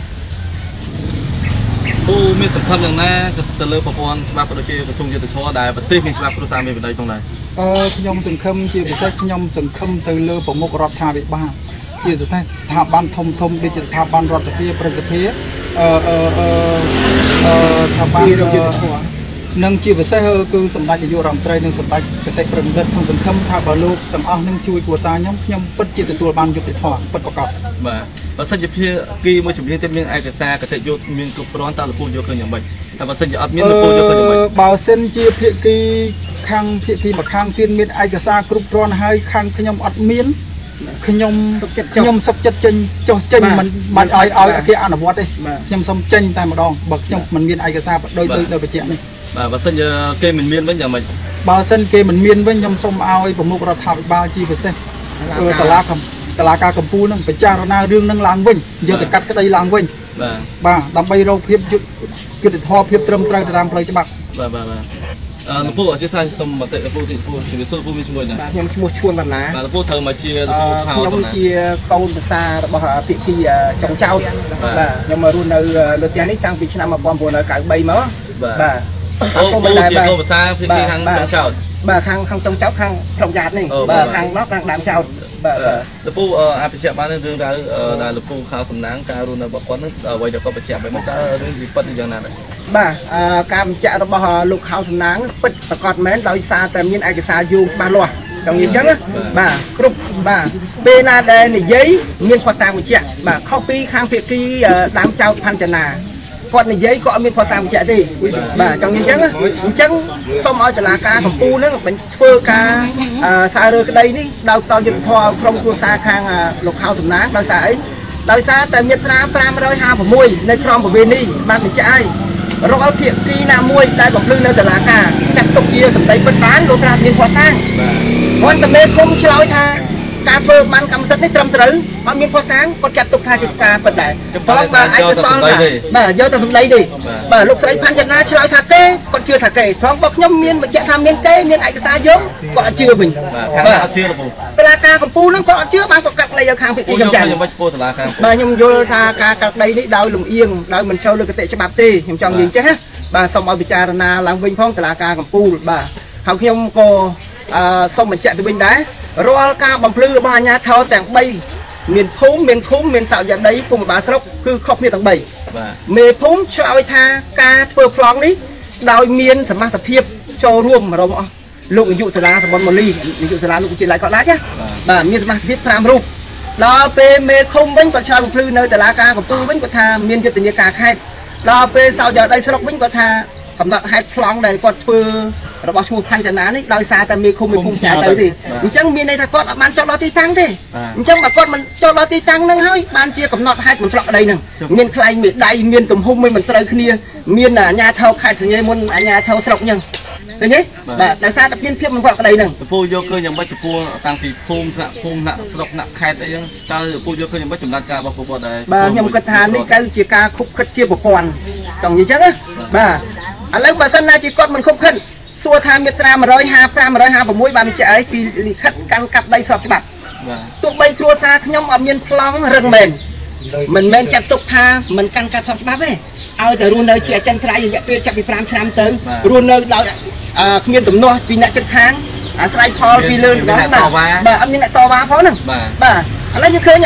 E: ผู้มีสำคัญอย่างนั้นก็จะเลือกประพรฉบับประเทศกระทรวงยุติธรรมได้ประเทศมีฉบับประชาชนมีเป็นใดตรงไหนเออขยมสังคมจีบเซ็กขยมสังคมจะเลือกประมุขรัฐาบิบ้าจีสุดท้ายสถาบันทมทมดิจิสถาบันรัฐสภาประสิทธิ์เออเออเออเออสถาบันนั่งจีบเซ็กคือสำนักยุโรปไตรนั่งสำนักเกษตรประเทศทางสังคมถ้าบรรลุต่างอ้างนั่งช่วยกัวซาย่อมย่อมปัจจิตตัวบันยุติธรรมปัจประกอบมาภาษาญี่ปุ่นกีมือจุดนี้เต็มเมียนไอกษาเกษตรยุทธเมียนกุปร้อนตาลูกโยกอย่างไรแต่ภาษาญี่ปุ่นเมียนลูกโยกอย่างไรบาวเซนจีเพียกีข้างเพียกีแบบข้างเทียนเมียนไอกษากรุปร้อนให้ข้างขยมอัดเมียนขยมขยมสับจัดจินโจจินมันมันเอาเอาเพียอันวัดเลยขยมสมจินแต่มาดองบักขยมมันเมียนไอกษาโดยโดยโดยไปเจ้านี่ภาษาเกมมันเมียนเป็นอย่างไรบาวเซนเกมมันเมียนเป็นยมสมเอาไอ้ประมุขรัฐบาลจีเปอร์เซ็นต์เออตลาดคำตลาดกากำปูนั่งไปจ้ารนาเรื่องนั่งลางวิ่งเยอะแต่กัดก็ได้ลางวิ่งบ้าดำไปเราเพียบจุดจุดทอเพียบเติมเติมตามเพลย์ฉบับบ้าบ้าบ้าลูกผู้อาชีพสร้างสมบัติลูกผู้ที่ผู้ชีวิตสู้ผู้มีช่วยนะยังช่วยชวนกันนะลูกผู้เธอมาเชียร์ลูกผู้ข่าวยังเชียร์กองภาษาบ่หาปีที่จงเจ้ายังมารุ่นในเรื่องนี้ตั้งปีชนะมาปอมบัวในกายใบมั้งบ้าโอ้ผู้เชียร์กองภาษาปีที่ทางจงเจ้าบ้าทางทางจงเจ้าทางตรงญาตินี่บ้าทางนอกทางดามเจ้าลูกผู้อาภิเษกบ้านเรื่องการได้ลูกผู้ข่าวสำนักการรุ่นในบอกว่าไว้จะก็ไปแจกไปมันจะเรื่องที่ปัจจุบันนั้นบ้าการแจกเราบอกลูกข่าวสำนักปิดประกอบแม้โดยซาแต่มีเอกสารอยู่บ้านหลวงตรงนี้จังนะบ้ากรุ๊ปบ้าเปนาเดนยัยมีความต่างกันเจ้าบ้าข้อปีข้างเพียกีดามเจ้าพันจนาพอในยัยก็มีความต่างกันเจ้าดิบ้าตรงนี้จังนะจังสมเอาตลาดกาของปูนั่นเป็นเพื่อการซาเรือใดนี่เราตอนยุทธพอครองครัวซาข้างลูกข่าวสำนักโดยสายโดยซาแต่มีตราปรามร้อยห้าผมมวยในครองบริเวณนี้บ้านไม่ใช่เราเอาเพียกีนามวยได้บอกลื่นในตลาดกาแต่ตกเกียร์สำหรับเป็นบ้านโลกามีความต่างวันแต่เมฆคมชลอยทางการเปิดมันกำสัตนี่ตรำตรึงมันมีความต่างก็จับตกทางจิตการเปิดได้เพราะว่าไอ้จะซ้อนกันบ่เยอะแต่สมได้ดิบ่ลูกสายพันจันทร์ชลอยทาเก้ก็เชื่อทาเก้ท้องบอกย่อมเมียนมาเจ้าทำเมียนเก้เมียนไอ้กษาเยอะก็เชื่อbìnhบ่เชื่อตลาดกาของปูนั่นก็เชื่อบางก็กัดในยาคางผิดอีกจังบ่ยมโยธากากัดในนี่ดาวหลงเอียงดาวมันเช่าเลือกเตะฉบับตียมจองยิงใช่ไหมบ่สมเอาพิจารณาหลังวิ่งพ้องตลาดกาของปูบ่เขาเขียมโกส่งมันเจ้าตัววิ่งได้รอการบำพลือบาญาเท่าแต่งใบเมียนพุ่มเมียนคุ้มเมียนสาวอย่างใดปุ่มบาสลบคือครอบเมียนต่างใบเมียพุ่มชาวไอทากาเปิดพลองนี้ดาวเมียนสมาสเพียบโชว์ร่วมเราลูกอายุสลาสมบัติมอลีอายุสลาลูกจิตไหลก่อนละจ้ะบ่เมียนสมาสเพียบพรามรูปเราเป็นเมียคุ้มวิ่งกับชาวบำพลืในแต่ละกาของปูวิ่งกับทาเมียนจิตติยากาแค่เราเป็นสาวอย่างใดสลบวิ่งกับทากำหนดให้พลองใดก็เพื่อเราบอกชูพันจันนานี่โดยซาแต่มีคุมมีภูมิใจเลยดิจังมีในทางก้อนมันเจ้าลอตีตังดิจังแบบก้อนมันเจ้าลอตีตังนั่งเฮ้ยบ้านเชียกำหนดให้มันพลอกใดหนึ่งเมียนใครเมียนใดเมียนตุ่มหุ่มไม่มันเตยขึ้นเนี่ยเมียนน่ะญาเท่าใครสัญญามนญาเท่าสลบยังอย่างนี้แบบโดยซาแต่เมียนเพียบมันพลอกใดหนึ่งปูโยเกอร์ยังไม่จะปูต่างปีภูมิละภูมิละสลบละใครแต่ยังเจ้าปูโยเกอร์ยังไม่จุดนัดการบอกปูบอกใดบ้านยังกระทานนี่การเจียกาคุบคัดเจียบก่อนจังอย่างนี้บ้าอะไรภาษาหน้าจีกอดมันคบขึ้นส่วนทางเมตรามาร้อยห้าพรามร้อยห้าผมมวยบางจะไอ้ปีลิขัดการกับใบสอบฉบับตัวใบครัวซาขยมอเมียนพลองเริงเมนมันเมนจับตกทามันการการสอบฉบับเว้เอาแต่รูนเนยเชียจันทรายอย่างเงี้ยเป็นจับปีพรามชามเติมรูนเนยเราขมิ้นตุ่มนัวปีนักจันทางสไลด์พอปีเลื่อนนะบ่บ่อเมียนต่อวาเพราะนั่งบ่อะไรยังเคยเนี่ย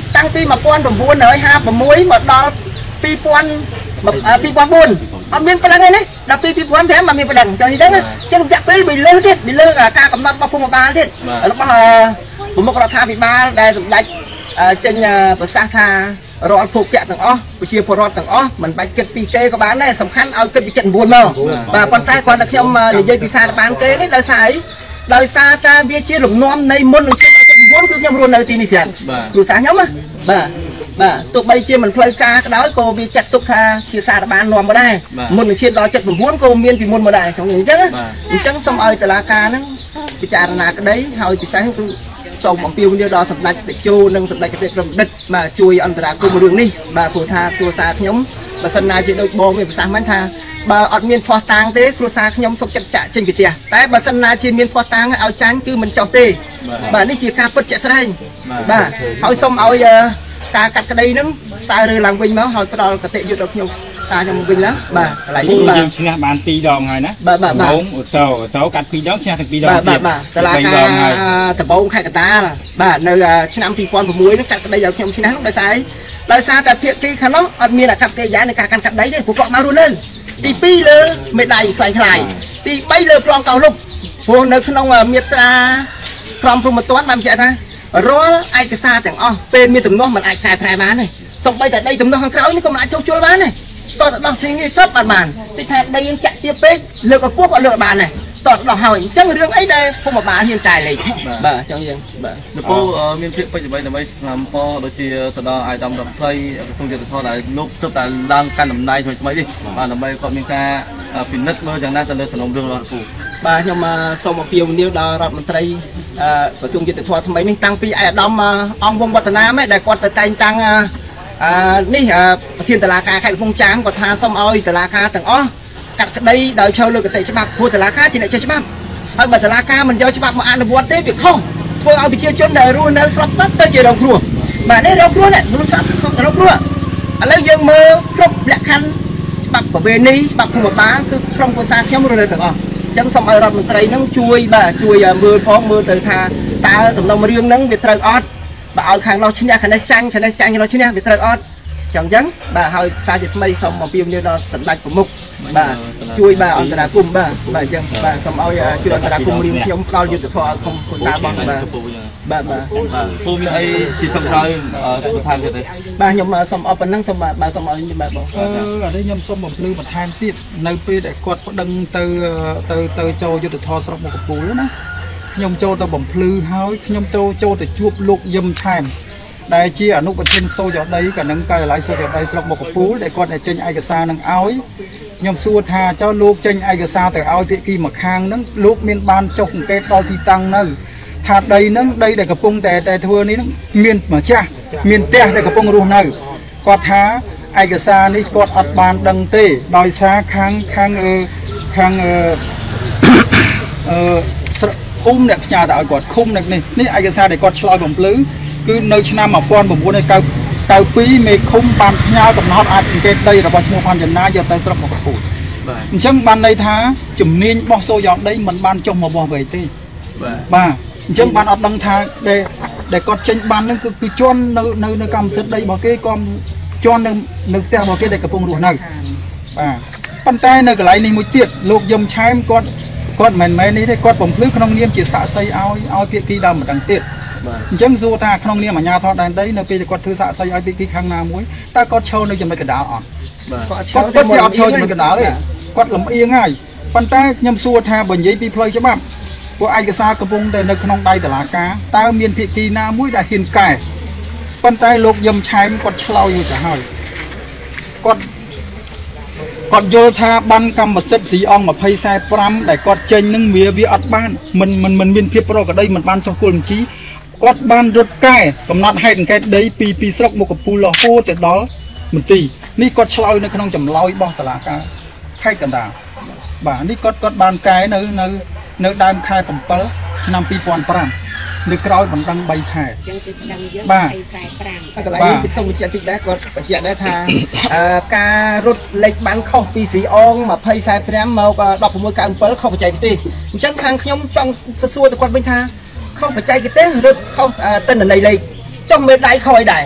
F: ตั้งปีมาป้อนผมบุญเลยฮะผมมุ้ยหมดดอกปีป้อนปีป้อนบุญเอาเมียนประดังเลยนะดอกปีปีป้อนแถมมามีประดังจนยังไงจังจะไปบินเลือดทิศบินเลือดการกำหนดมาพุ่งมาบานทิศแล้วก็ผมบอกเราทำปีมาได้สมได้เจนภาษาทารอดผูกแกะต่างอ้อไปเชียร์พอรอดต่างอ้อมันไปเก็บปีเกย์ก็บ้านได้สำคัญเอาเก็บไปจันบุญมาแต่คนใต้คนตะเคียนมาในยัยปีศาจบ้านเกย์นี่ได้ใส่ได้ซาตาเบียเชียร์หลุมน้อมในมณฑลเชียร์จันบุญคือยังรุนในที่นี่เสียดูสายย้อมอ่ะบ่าบ่าตุกใบเชียร์มันเพลย์กาก็ได้โกบีจัดตุกทาเชียร์ซาบ้านน้อมมาได้มณฑลเชียร์รอจัดบุญโกเมียนปีมณมาได้ของอย่างจังจังสมเอาแต่ละการนั้นพิจารณาก็ได้เอาปีศาจให้ส่งของปิวเดียวดอสำนักติจูนึงสำนักเกษตรดิบมาช่วยอันตรายกุมเรื่องนี้มาผู้ทาครัวซาขยมมาสนาจีโดยบองเป็นภาษามันทามาอดเมียนฟอตางเต้ครัวซาขยมสกจัดจ่าเช่นกิเตียแต่มาสนาจีเมียนฟอตางเอาจานคือมันเจ้าเต้มานี่คือการปัจเจสไรมาเอาส้มเอาเยอะการกัดกระไดนึงซาเรือหลังวิ่งมาเอาเรากระเตยยุดดอกขยมซาจะมาวิ่งแล้วมาอะไรนี่มา
C: ชนะบานปีดองไงนะ
F: มามามา
C: โซ่โซ่กัดปีดองชนะปีดอง
F: มามาแต่ละการแต่บองใครกันตาบ้านในชนะปีกวนผมมวยนักกัดกระไดยาวขยมชนะได้สายได้ซาแต่เพียงที่ขนมอันมีนะครับเตยย้ายในการกัดกระไดเนี่ยผมก็มารู้นั่นตีปีเลยไม่ได้ใครใครตีไปเลยปลองเก่าลุกพวกในขนมเมียตราครองพรหมตัวมันจะนะร้อนไอ้กระซาแต่งอ้อเป็นมีตุ่มน้องมันไอ้ชายแพร่มาเนี่ยส่งไปแต่ได้ตุ่มน้องของเขานี่ก็มาโชว์โชว์มาเนี่ยตอนดอกสิ่งนี้ชอบบานบานที่แพร่ได้ยังจัดเตี้ยเป๊กเลือกกับพวกก็เลือกบานเนี่ยตอนดอกเห่าจังเรื่องไอ้ได้พวกมาบานเฮียนใจเลยบ่จังยังบ่
A: เดี๋ยวพวกมีเพียงไปจะไปทำไมทำพอโดยเฉพาะตอนไอ้ดำดำไทยกระทรวงเกษตรทอดได้ลุกทุบแต่ร่างการดำนายทำไมดิอ่าทำไมก็มีการปิดนัดเมื่ออย่างนั้นแต่เลยสนองเรื่องราวผูก
F: บ่ยังมาส่งมาเพียวนิ้วดาวรัฐมนตรีกระทรวงเกษตรทอดทำไมนี่ตั้งปีไอ้ดำมาองวงวัฒนาไม่ได้กอดแต่ใจตั้งนี่ประเทศตลาดการใครพงจ้างก็ทาส้มอ้อยตลาดการต่างอ้อกัดได้โดยเช่าเลยกับเตะฉบับพูดตลาดการที่ไหนเช่าฉบับเอาบัตรตลาดการมันเยอะฉบับมาอ่านบวชเต้ไปข้องพวกเอาไปเชี่ยวชนได้รู้ได้สลับปั๊บได้เจอเราครัวมาได้เราครัวเนี่ยรู้สักเราครัวอะไรยังมือครบแหลกคันฉบับกับเวนีฉบับของบ้านคือครองภาษาเข้มเลยต่างอ้อจังส้มอ้อยรัฐมนตรีนั่งช่วยบ่าช่วยมือพ้องมือเตยทาตาสำนักมาเรื่องนั่งเวทไรออดบ่เอาข้างเราชิ้นยาขนาดจังขนาดจังเราชิ้นยาเวทไรออดจังจังบ่าเฮาซาจิตไม่ส่งมาพิมพ์เนี่ยเราสำนักประมุขบ่าช่วยบ่าอันตรากุมบ่าบ่าจังบ่าสมเอาช่วยอันตรากุมเรียนที่ผมเราอยู่ตัวคมภาษาบ้างบ่าบ่าบ่า
A: ผู้มีไอ้ที่สำคัญประธานกันเลย
F: บ่ายมมาสมเอาเป็นนั่งสมบ่าสมเอาอย่างบ่าบอก
E: เออได้ยมสมแบบลืมประธานที่ในปีแต่กดดังเตอเตอเตอโจยุทธทอสระมกปูแล้วนะยมโจตะบ่มพลือเฮายมโจโจแต่จูบลูกยมแทนได้เชี่ยอนุปเทนโซจอดได้กับนังไก่หลายโซจอดได้สำหรับบอกปูได้ก่อนได้เจนไอกระซานังเอายมสูทาเจ้าลูกเจนไอกระซาแต่เอาที่กี่มาค้างนั้นลูกเมียนบานจกเกตตอที่ตังนั่นถาดใดนั้นใดแต่กระปุงแต่แต่เธอนี้นั้นเมียนมาจ้าเมียนเตะแต่กระปุงรูนั่นกอดท้าไอกระซานี่กอดอัดบานดังเต้ดอยซาค้างค้างเออค้างเออเออคุ้มเนี่ยพญาแต่กอดคุ้มเนี่ยนี่นี่ไอกระซาแต่กอดชลอยบ่มปลื้คือในชนะมาป้อนผมพูดในเกาเกาปีเมฆคุ้มปานเงากับนอตอาร์ตเกตได้ระบายชั่วพันยันนาอย่าไปสลับกับปูจังบันในท้าจุ่มนิ่งบอสโซยอดได้เหมือนบันจงมาบอเวทีบ้าจังบันอดดังท้าได้ได้กอดเชนบันนั่นคือคือจวนในในในกำเสด็จได้บอกเก้กอมจวนในในแต่บอกเก้ได้กระปุงรูนั่นบ้าปันใต้ในกระไรในมุ้ยเตี้ยโลกยมใช้กอดกอดเหม็นไหมนี่ได้กอดผมพลื้ขนมเนียมจีสะใส่เอาเอาเพียกีดำมาดังเตี้ยจังสูตาขนมเนี่ยมันยาทอดได้ในปีจะกดถือสะใส่ไอปีกีข้างหน้ามวยแต่กดเช่าในจะไม่กระดาอ่อนกดกดจะเอาเช่าจะไม่กระดาเลยกดลำเอียงง่ายปันแต่ยำสูตาบนยี่ปีเพลย์ใช่ไหมว่าไอกระซากระปุงแต่ในขนมได้แต่ละกาตาเมียนปีกีหน้ามวยได้เห็นไก่ปันแต่โลกยำใช้กดเช่าอยู่จะให้กดกดโยธาบันกรรมเสร็จสีอองมาไพ่ใส่ปรำแต่กดเจนนึงเมียวิอัดบ้านมันมันมันเมียนเพียบโปรก็ได้มันบ้านจอกุลชี้กดบ้านรถไก่กำนัดให้ถึงแค่ได้ปีปีสกมกับปูหล่อโคแต่ดอมันตีนี่กดเฉลยในขนมจำลอยบ้องตลาดการไข่กันดาบ่านี่กดกดบ้านไก่เนื้อเนื้อเนื้อดามไข่ผมเปิลนำปีปอนปรำนึกร้อยผมตั้งใบไข่บ้า
F: อะไรนี่เป็นส่งไปเจ็ดที่ได้กดไปเจ็ดได้ทางการรถเล็กบ้านเข้าปีสีอองมาไพ่ใส่แพรมมาก็ดอกผมมือการเปิลเข้าไปใจกันตีจังทางขยมจังสัวแต่กดเป็นทางเข้าไปใจกันเต้รถเข้าเต้นอะไรเลยจ้องเม็ดได้เข้าไอ้ได้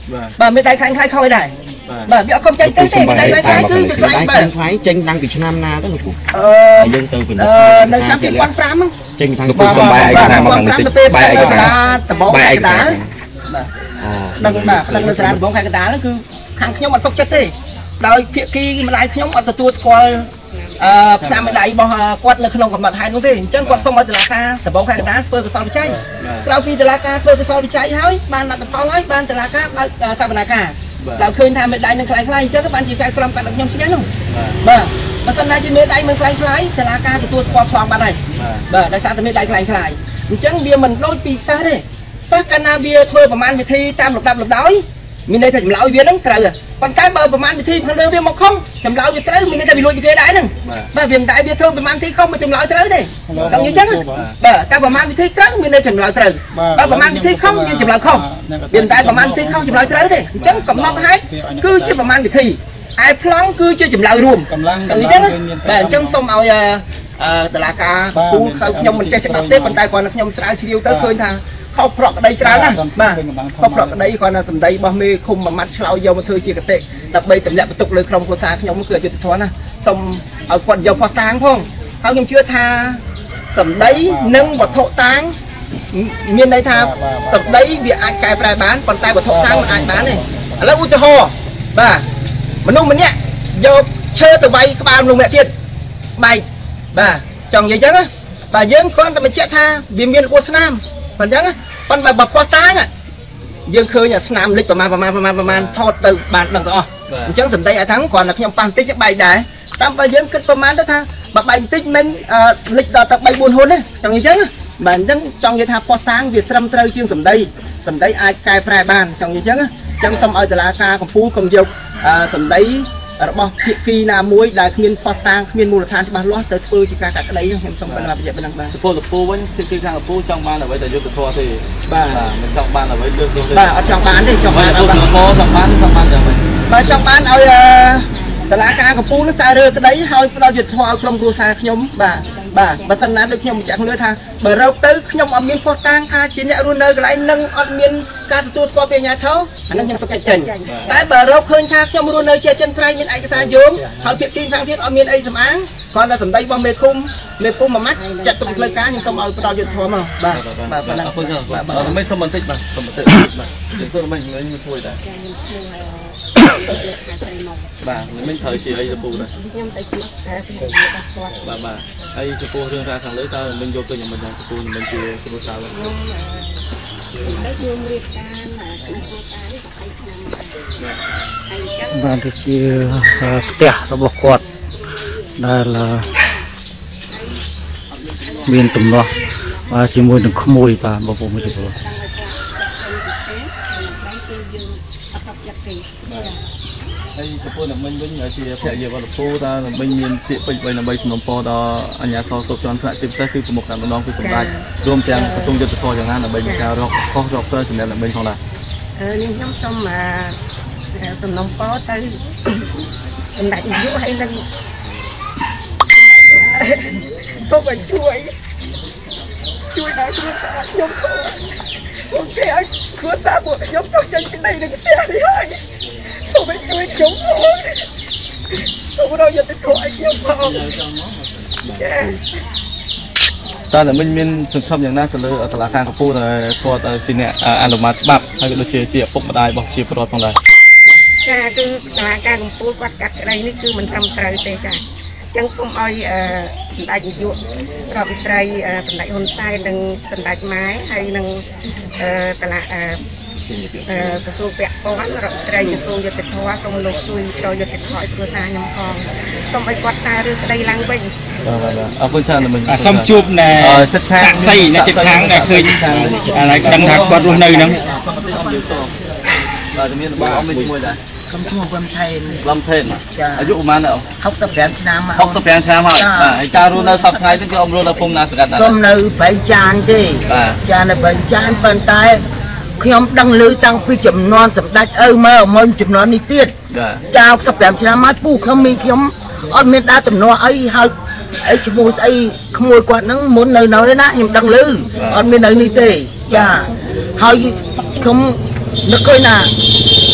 F: bà mới tay khanh khai khôi này bà bị không tranh tới tay tay khai cứ bị khai bà
C: khai tranh đang bị nam na đó là
F: ờ
C: dân từ mình
F: nơi khác bị quan tram không
C: tranh thằng
F: bà bài ai mà thằng này bài ai cả bài ai cả đằng bà đằng nơi sàn bóng khai cái đá nó cứ hàng nhóm mà sốc chết đi đôi khi mà lại nhóm ởตัวสกอลสามไม่ได้บอกกวาดเลยขนมกับมันไทยนู้นดิจังกวาดส่งมาตลาดค้าแต่บอกใครกันนะเปิดกระสอบไปใช้เราปีตลาดค้าเปิดกระสอบไปใช้เฮ้ยบ้านนักตะเภาเฮ้ยบ้านตลาดค้าสามนาคาเราเคยทำไม่ได้หนึ่งคล้ายคล้ายจังก็บ้านจีใจกลมกันดังยมชิ้นนู้นบ่มาสันนาจีไม่ได้มันคล้ายคล้ายตลาดค้าตัวสกอลฟองบ้านไหนบ่ได้สารแต่ไม่ได้คล้ายคล้ายจังเบียร์มันโดยปีซ่าดิซ่ากันนาเบียร์ถ้วยประมาณวิธีตามหลักดำหลักด้อยมีในถ้าจำเราเวียนนั่งไกลอ่ะcòn cái bờประมาณวิธีพันเรื่องmột không chấm lão như thế mình người ta bị lùi như thế đấy nè mà viêm đại bia thơmประมาณที่không mà chấm lão thế đấy trong như chắc bờ cáiประมาณวิธีครับmình đây chấm lão thế bờประมาณวิธีkhông nhưng chấm lão không viêm đạiประมาณวิธีkhông chấm lão thế đấy chắc cầm non hai cứ chưaประมาณวิธีai plong cứ chưa chấm lão rùm trong như chắc bờ chắc xong aoตลาดกาปูnhom mình chơi chấm lão tết còn tay còn nhom sẽ chiêu tới khơi thangเขาปลอกกระไดจรานะมาเขาปลอกกระไดก่อนนะสำได้บ่มีคุมมามัดเชลายาวมาเธอจีกระเตะแต่ใบแต่แหลมตกเลยครองโคซาขยมมันเกิดจุดท้อนะสมเอาควันยาวพอตางพ่องเขายังเชื่อทาสำได้นึ่งบดโถตางมีในทาสำได้เบียร์ไอ้ไก่ปลายบ้านก่อนตายบดโถตางมันไอ้บ้านนี่แล้วอุจจาระบ้ามันนุ่มมันเนี้ยโยเชื่อตัวใบกระบาลลงแม่เทียนใบบ้าจังยังจังอ่ะบ้าเยิ้มก้อนแต่ไม่เชื่อทาเบียร์เบียร์โฆษณาปัญญาปัญญาแบบควาตางอ่ะยังเคยเนี่ยสนามเล็กประมาณประมาณประมาณประมาณทอดตึกบานต่างต่อจังสมได้ไอ้ทั้งก่อนlàยังปังติ๊กใบได้ตามไปยังขึ้นประมาณนั้นท่าแบบใบติ๊กมันเล็กดอตักใบบุญหุ่นเนี่ยจังยังจังแบบจังจังยังทำควาตางviệc trầm trơi chươngสมได้สมได้ไอ้กายแปรบานจังยังจังจังสมเอาแต่ละกาของผู้กำยกสมได้บอกกีนามวยได้ขมิ้นควาตางขมิ้นมูลฐานจะมาล้อแต่ปืนจีการกัดอะไรยังเห็นสมบัติแบบเป็นดังบ้าง
A: ปูกับปูวันที่ที่ทางกับปูช่องบ้านเอาไว้แต่ยุคทัวร์ที่บ้านมันช่องบ้านเอาไว้เลือกดูเลย
F: บ้านเอาช่องบ้านดิช่องบ้านเอาช่อง
A: บ้านช่องบ้านช่องบ้านจะไป
F: บ้านช่องบ้านเอาตลาดกากับปูนั่นสายเรือกระไดเอาเราหยุดทัวร์กลมดูสายขยมบ้านบ้านบ้านสนามเด็กขยมจากเนื้อทางเมื่อเราตื้อขยมเอาเมียนควาตางอาชีเนี่ยรุ่นเนยกระไรนั่งเอาเมียนการตัวสกอร์เป็นยาเท้าอันนั้นยังสกัดเจนแต่เมื่อเราเคยทางขยมรุ่นเนยเชี่ยเจนไทรมีไอ้กระสายโยมเขาเพียรทีมทางที่เอาเมียนไอ้สมางก่อนเราสมได้ว่าเมคุมเมคุมมามัดจัดตุกเลยการยังสมเอาเราหยุดทัวร์มาบ้านบ้านบ้าน
A: คนเดียวเราไม่สมบัติมาสมบัติมาเดี๋ยวเราไม่เลยไม่ช่วยได้บ้าไม่เคยเชียร์ไอ้จะปูเลยบ้าบ้าไอ้จะปูเรื่องราวทางเลือดตาเป็นโยกตัวอย่างมันจะปูมันเชียร์สุดสาว
E: บ้านที่เชียร์เตะระบบกอดได้ละเวียนตุ่มเนาะว่าชิมวยถึงขโมยตาบ่ผมไม่ใช่ตัว
A: ไอ้จะปูเนี่ยมันเป็นไอ้ที่แผลเยอะกว่าปูตามันมีเตะไปไปในใบสนมปอดอันนี้เขาตกจนพระจิตใจคือสมการน้องคือสมบัติรวมแต่งกระทรวงยุติธรรมอย่างนั้นในใบมีการรอกข้อรอกเตอร์สิ่งนั้นในใบของเรา
D: เออนี่น้องต้มมาสนมปอตาสมบัติยุ่งให้นั่งต้องไปช่วยช่วยนะคือสายยกเขาโอเคคือสาบยกจงจังที่ไหนหนึ่งเสียได้ต้องไปช่วยยกเขาเราอย่าไปถอยยกเขา
A: ตอนนี้มันมีสุดท้ายอย่างน่าจะเลยตลาดข้างกับปูเลยพอแต่สิ่งเนี้ยอันออกมาบับให้เราเชียร์เชียร์ปุ๊บมาได้บอกเชียร์ปลอดตรงไหน
D: ก็คือตลาดข้างกับปูวัดกัดอะไรนี่คือมันทำใจเตะใจจังสมเอาได้ยุเราไปใส่สำหรับคนใต้ดังสำหรับไม้ให้ดังตลาดกระทรวงเปียกเพราะว่าเราใส่กระทรวงยุติธรรมสมรภูมิเรายุติธรรมตัวสายน้ำคลองสมไปกวาดสายหรือใส่ลังบิ่ง
A: เอาคนชาติมัน
E: สมจูบในสักไส้ในจิตทางในเคยอะไรดังทักกวาดรุ่นหนึ่งนะ
A: เราจะมีระบบไม่ช่วยได้
F: คำชั่วความไทย
A: ลำเทนอายุประมาณเท่า
F: หกสิบแปดชนะมา
A: หกสิบแปดชนะมาไอ้การรู้ในสับไทยที่คืออมรู้ในภูมินาสกัด
F: ก็ในใบจานที่จานในใบจานปันตายขยมดังลือตั้งพิจำนวนสำได้เออมามันจำนวนนิเตียดเจ้าสิบแปดชนะมาปูเขามีขยมอันเมตตาจำนวนไอ้เฮาไอ้ชมูไอ้ขโมยกวาดนั่งมุนในน้อยนะยังดังลืออันเมตในนิเตียจ้าเฮาขยมนึกเคยน่ะ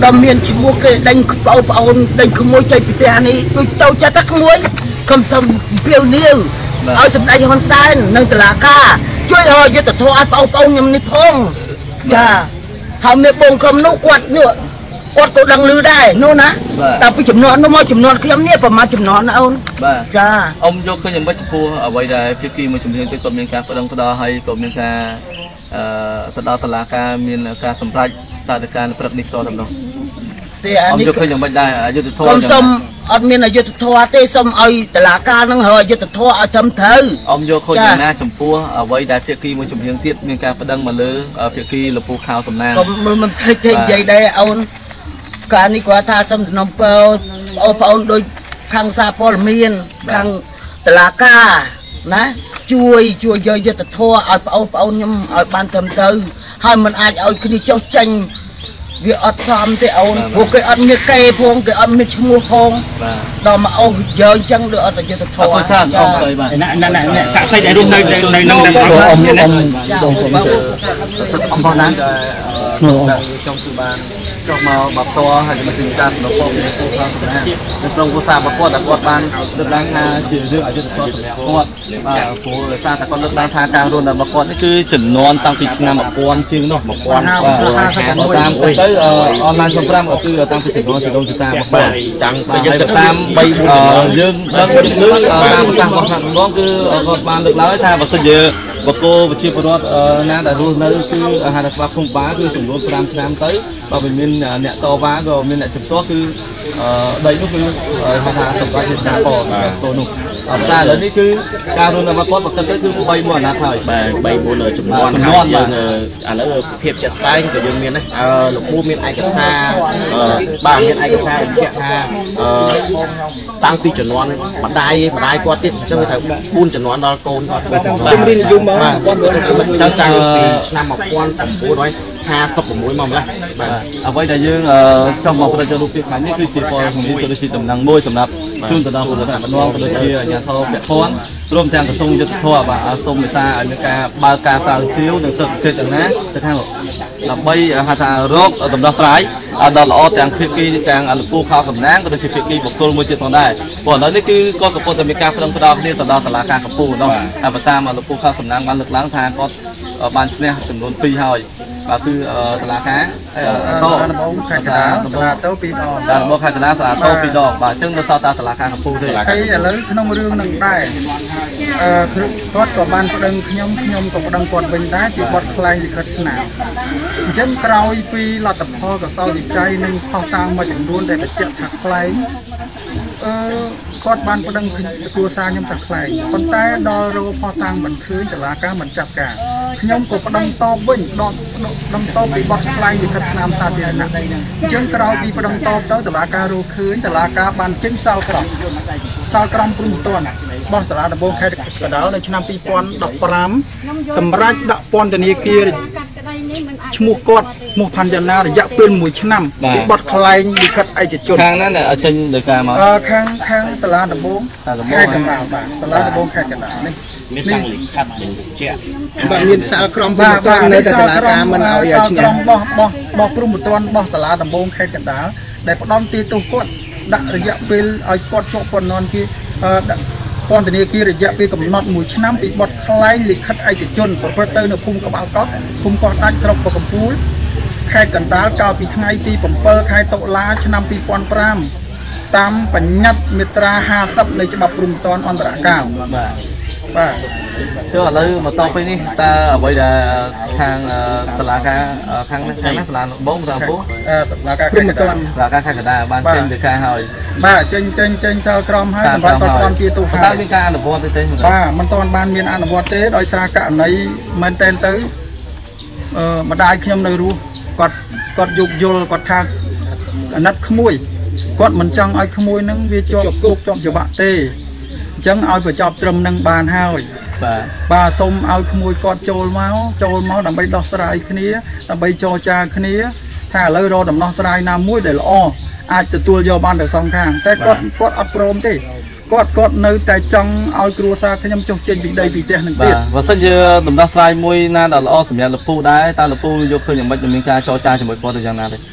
G: đầm miền chỉ mua cái đánh bao bao đánh không mua chạy bị tè này tôi tàu cha tắc muối không xong phiêu niêu ở sầm đại hòn san nâng từ lá caช่วยเออจะตัดทอดเป่าเป่ายำในพงจ้าทำในบงคำนุกวัดเนื้อกวัดก็ดังลือได้นู่นนะแต่ไปจุ่มนอนนู่นมาจุ่มนอนขยำเนี่ยประมาณจุ่มนอนนะเอาจ้า
A: อมยกขึ้นยังไม่จะพูดเอาไว้ได้พี่กีมาจุ่มเรียนที่กรมเมียนการประดังประดาให้กรมเมียนการตลาดตลาดการมีการสัมผัสสถานการณ์ประดิษฐ์ต่อทำนองอมยกขึ้นยังไม่ได้ยุติธรรมสมอดมีนยุติธรรมเตสมเอาตลาดการนั่งเหรอยุติธรรมเอาทำเธออมยกขึ้นยังน่าจำปัวเอาไว้ได้พี่กีมาจุ่มเรียนที่มีการประดังมาเลยพี่กีหลบปูข่าวสำนัก
G: มันมันใช่ใช่ใหญ่ได้เอาการนี้กว่าท่าสมนมเปล่าเอาเปล่าโดยทางซาปอลเมียนทางตลาดกานะช่วยช่วยเยอะๆแต่ทั่วเอาเอาเอายำเอาบานทำเตอให้มันอาจเอาคดีเจ้าจังวิอัดซ้ำที่เอาพวกไอ้อัดมีไก่พวงไอ้อัดมีชมูพงเรามาเอาเยอะจังเดือดแต่เยอะแต่ทั่ว
C: ชาติเอาเลยบ้างนั่นนั่นนั่นสะใส่ในรุ่นในในนั่งในตัวอมเนี่ยนะอมอมพอนั้นช่องคือบ้านช่องมาแบบตัวให้มาถึงการเราพบในตัวเขานะในตรงภาษาบางคนแต่กอดบ้านเลือกล้างงานชื่อเรื่องอาจจะตัวกอดผู้ซาแต่คนเลือกล้างทางการรุ่นแต่บางคนนี่คือฉินนอนตั้งติดงานบางคนชื่อเนาะบางคนตามไปออนไลน์สมรภูมิก็คือตั้งติดฉินนอนฉินนอนจิตาบางคนจังไปยังตามใบยื่นเรื่องยื่นตามต่างคนต่างน้องคือกอดบ้านเลือกล้างให้ทางบัสเยอะบางคนวิชีพรถน่าแต่รู้นั่นคืออาหารแบบคุ้มบ้าคือสมรภูมิตามน้ำเตยเราเป็นมินเนี่ยโตบ้าก็มินเนี่ยจุดโตคือđây nóคือทางสมบัติจิตนาปอตัวหนุ่มแต่แล้วนี่คือการรุ่นมาก่อนปกติคือใบบัวนาถอยใบบัวเลยจุ่มนอนนอนอย่างอ่าแล้วเพียบจัดไซน์ก็ยังมีนะลูกบูมีไอกระซาบางมีไอกระซาเจ้าฮาตั้งปีจุ่มนอนบัดได้บัดได้ก็ติดจังเลยถ่ายปูนจุ่มนอนนอนโกนก่อนจุ่มดินยุ่งมากจังจังนำมาก้อนผมพูดไว้ห้าศพผมมุ้ยมองละเอาไว้ได้ยังtrong một cáiรูปแบบนี้คือสีฟอยของนี้ตัวสีตำนานมวยสำหรับชุนตะดองตัวนั้นน้องตัวเชียร์ยาทอแบบท้อนรวมทั้งกระทรวงยุติธรรมว่าสมซาอเมริกาบาลกาซาเซียวหนึ่งสิบเกิดจากนั้นแต่ทั้งเราไปหาทางโรคตำนานสายดอลล์ออแต่งพิกีแต่งอัลปูข้าวสำนักก็จะพิกีบุกตัวมวยจิตตอนได้ก่อนนั้นนี่คือก็กระปุกอเมริกาพลังพลังนี่ตลอดตลาดการกระปุกเนาะอาประจามอัลปูข้าวสำนักมันหลึกล้างทางก็บานเนี่ยจำนวนปีหอยvàคือตลาดค้าโต๊ะตลาดตลาดโต๊ะปีดอกตลาดโมฆะตลาดตลาดโต๊ะปีดอกvàซึ่งเราสาวตลาดค้ากับผู้ด้วย
B: ใครอย่าเลยขนมเรื่องนั่งได้ทอดกับบ้านประดังขยมขยมกับประดังปอดเป็นได้ที่ปอดคลายที่กระสนามจังกราวปีหลัดตะพอกับเศร้าจิตใจหนึ่งพอตามมาถึงรุ่นแต่ไปเจ็บถักคลายกอดบ้านประดังตัวซายังถักคลายคนใต้ดอโรพอตามบันคืนแต่ละการเหมือนจับกาขยมกับประดังตอบวิ่งดอกดำตอบไปบอดคลายที่กระสนามซาเดียนะจังกราวปีประดังตอบเต้าแต่ละการรูคืนแต่ละการบ้านจิ้งเศร้ากรอบเศร้ากรำปรุงตัวน่ะบอสลาดโบแค่กระดาษในชนามปีปอนดอกปรามสำรักดอกปอนตัวนี้เกียร์ชมูกอดมูพันจันนาระยะเป็นมวยชนำบอดคลายมีคัดไอจิตจุด
A: ข้างนั้นเนี่ยเช่นเดกามา
B: ข้างข้างสลาดโบแค่กระดาษบ้างสลาดโบแค่กระดาษนี่
C: มีตั้งหลิคัดเป็นเจ้า
B: บางมีสาวกรอมบ้าบ้างในสลาดมันเอาอย่างเงี้ยบอสบอสบอสปรุงตัวบอสสลาดโบแค่กระดาษแต่พอดอมตีตัวกดดักระยะเป็นไอกอดโชกปนนอนที่ปอนตัวนี้คือระยะปีกับนอดมวยชนะปีบอดคล้ายหลิคัดไอจิจนปรเปอร์เตอร์ในภูมิกับอัลก๊อตภูมิกอดตันสระปกับฟูลแค่กันดาเก่าปีไงปีผมเปอร์ใครโตลาชนะปีปอนปรามตามปัญญาเมตราหาซับในฉบับปรุงตอนอันตรายาวว่า
A: เชื่อเลยมาต่อไปนี่ตาไว้ได้ทางตลาดค้าทางทางนักตลาดบ้องตลาดปุ๊บ
B: ตลาดค้าขึ้นมาตอน
A: ตลาดค้าขายกระดาษบ้านเช่นเด็กค้าหอย
B: บ้าเจนเจนเจนชาวกรอมให้สำหรับตอนตอนที่ตู้
A: ขายมีการอนุบาลเต้น
B: บ้ามันตอนบ้านมีอนุบาลเต้โดยสากะในมันเต้นตื้อเออมาได้ขยมในรู้กดกดยุกยุลกดทางนัดขโมยกดมันจังไอ้ขโมยนั่งวิจอบกุกจอบจะบะเต้จังเอาไปจอบตรมนั่งบานห้าวบาสมเอาขโมยกอดโจลเมาโจลเมาดับใบดอกสลายคืนนี้ดับใบโจจาคืนนี้ถ้าเลยรอดับดอกสลายน้ำมุ้ยเดี๋ยวอ้ออาจจะตัวโยบานเดี๋ยวสองข้างแต่กอดกอดอัดโปรมที่กอดกอดในแต่จังเอาครัวซาขยำจงเจนปีใดปีเดียวหนึ่งปี
A: ว่าสัญญาดับดอกสลายมุ้ยน่าดับอ้อสมัยดับปูได้ตาดับปูยกขึ้นอย่างมันจะมีการโจจาสมัยก่อนตัวอย่างนั้นเลย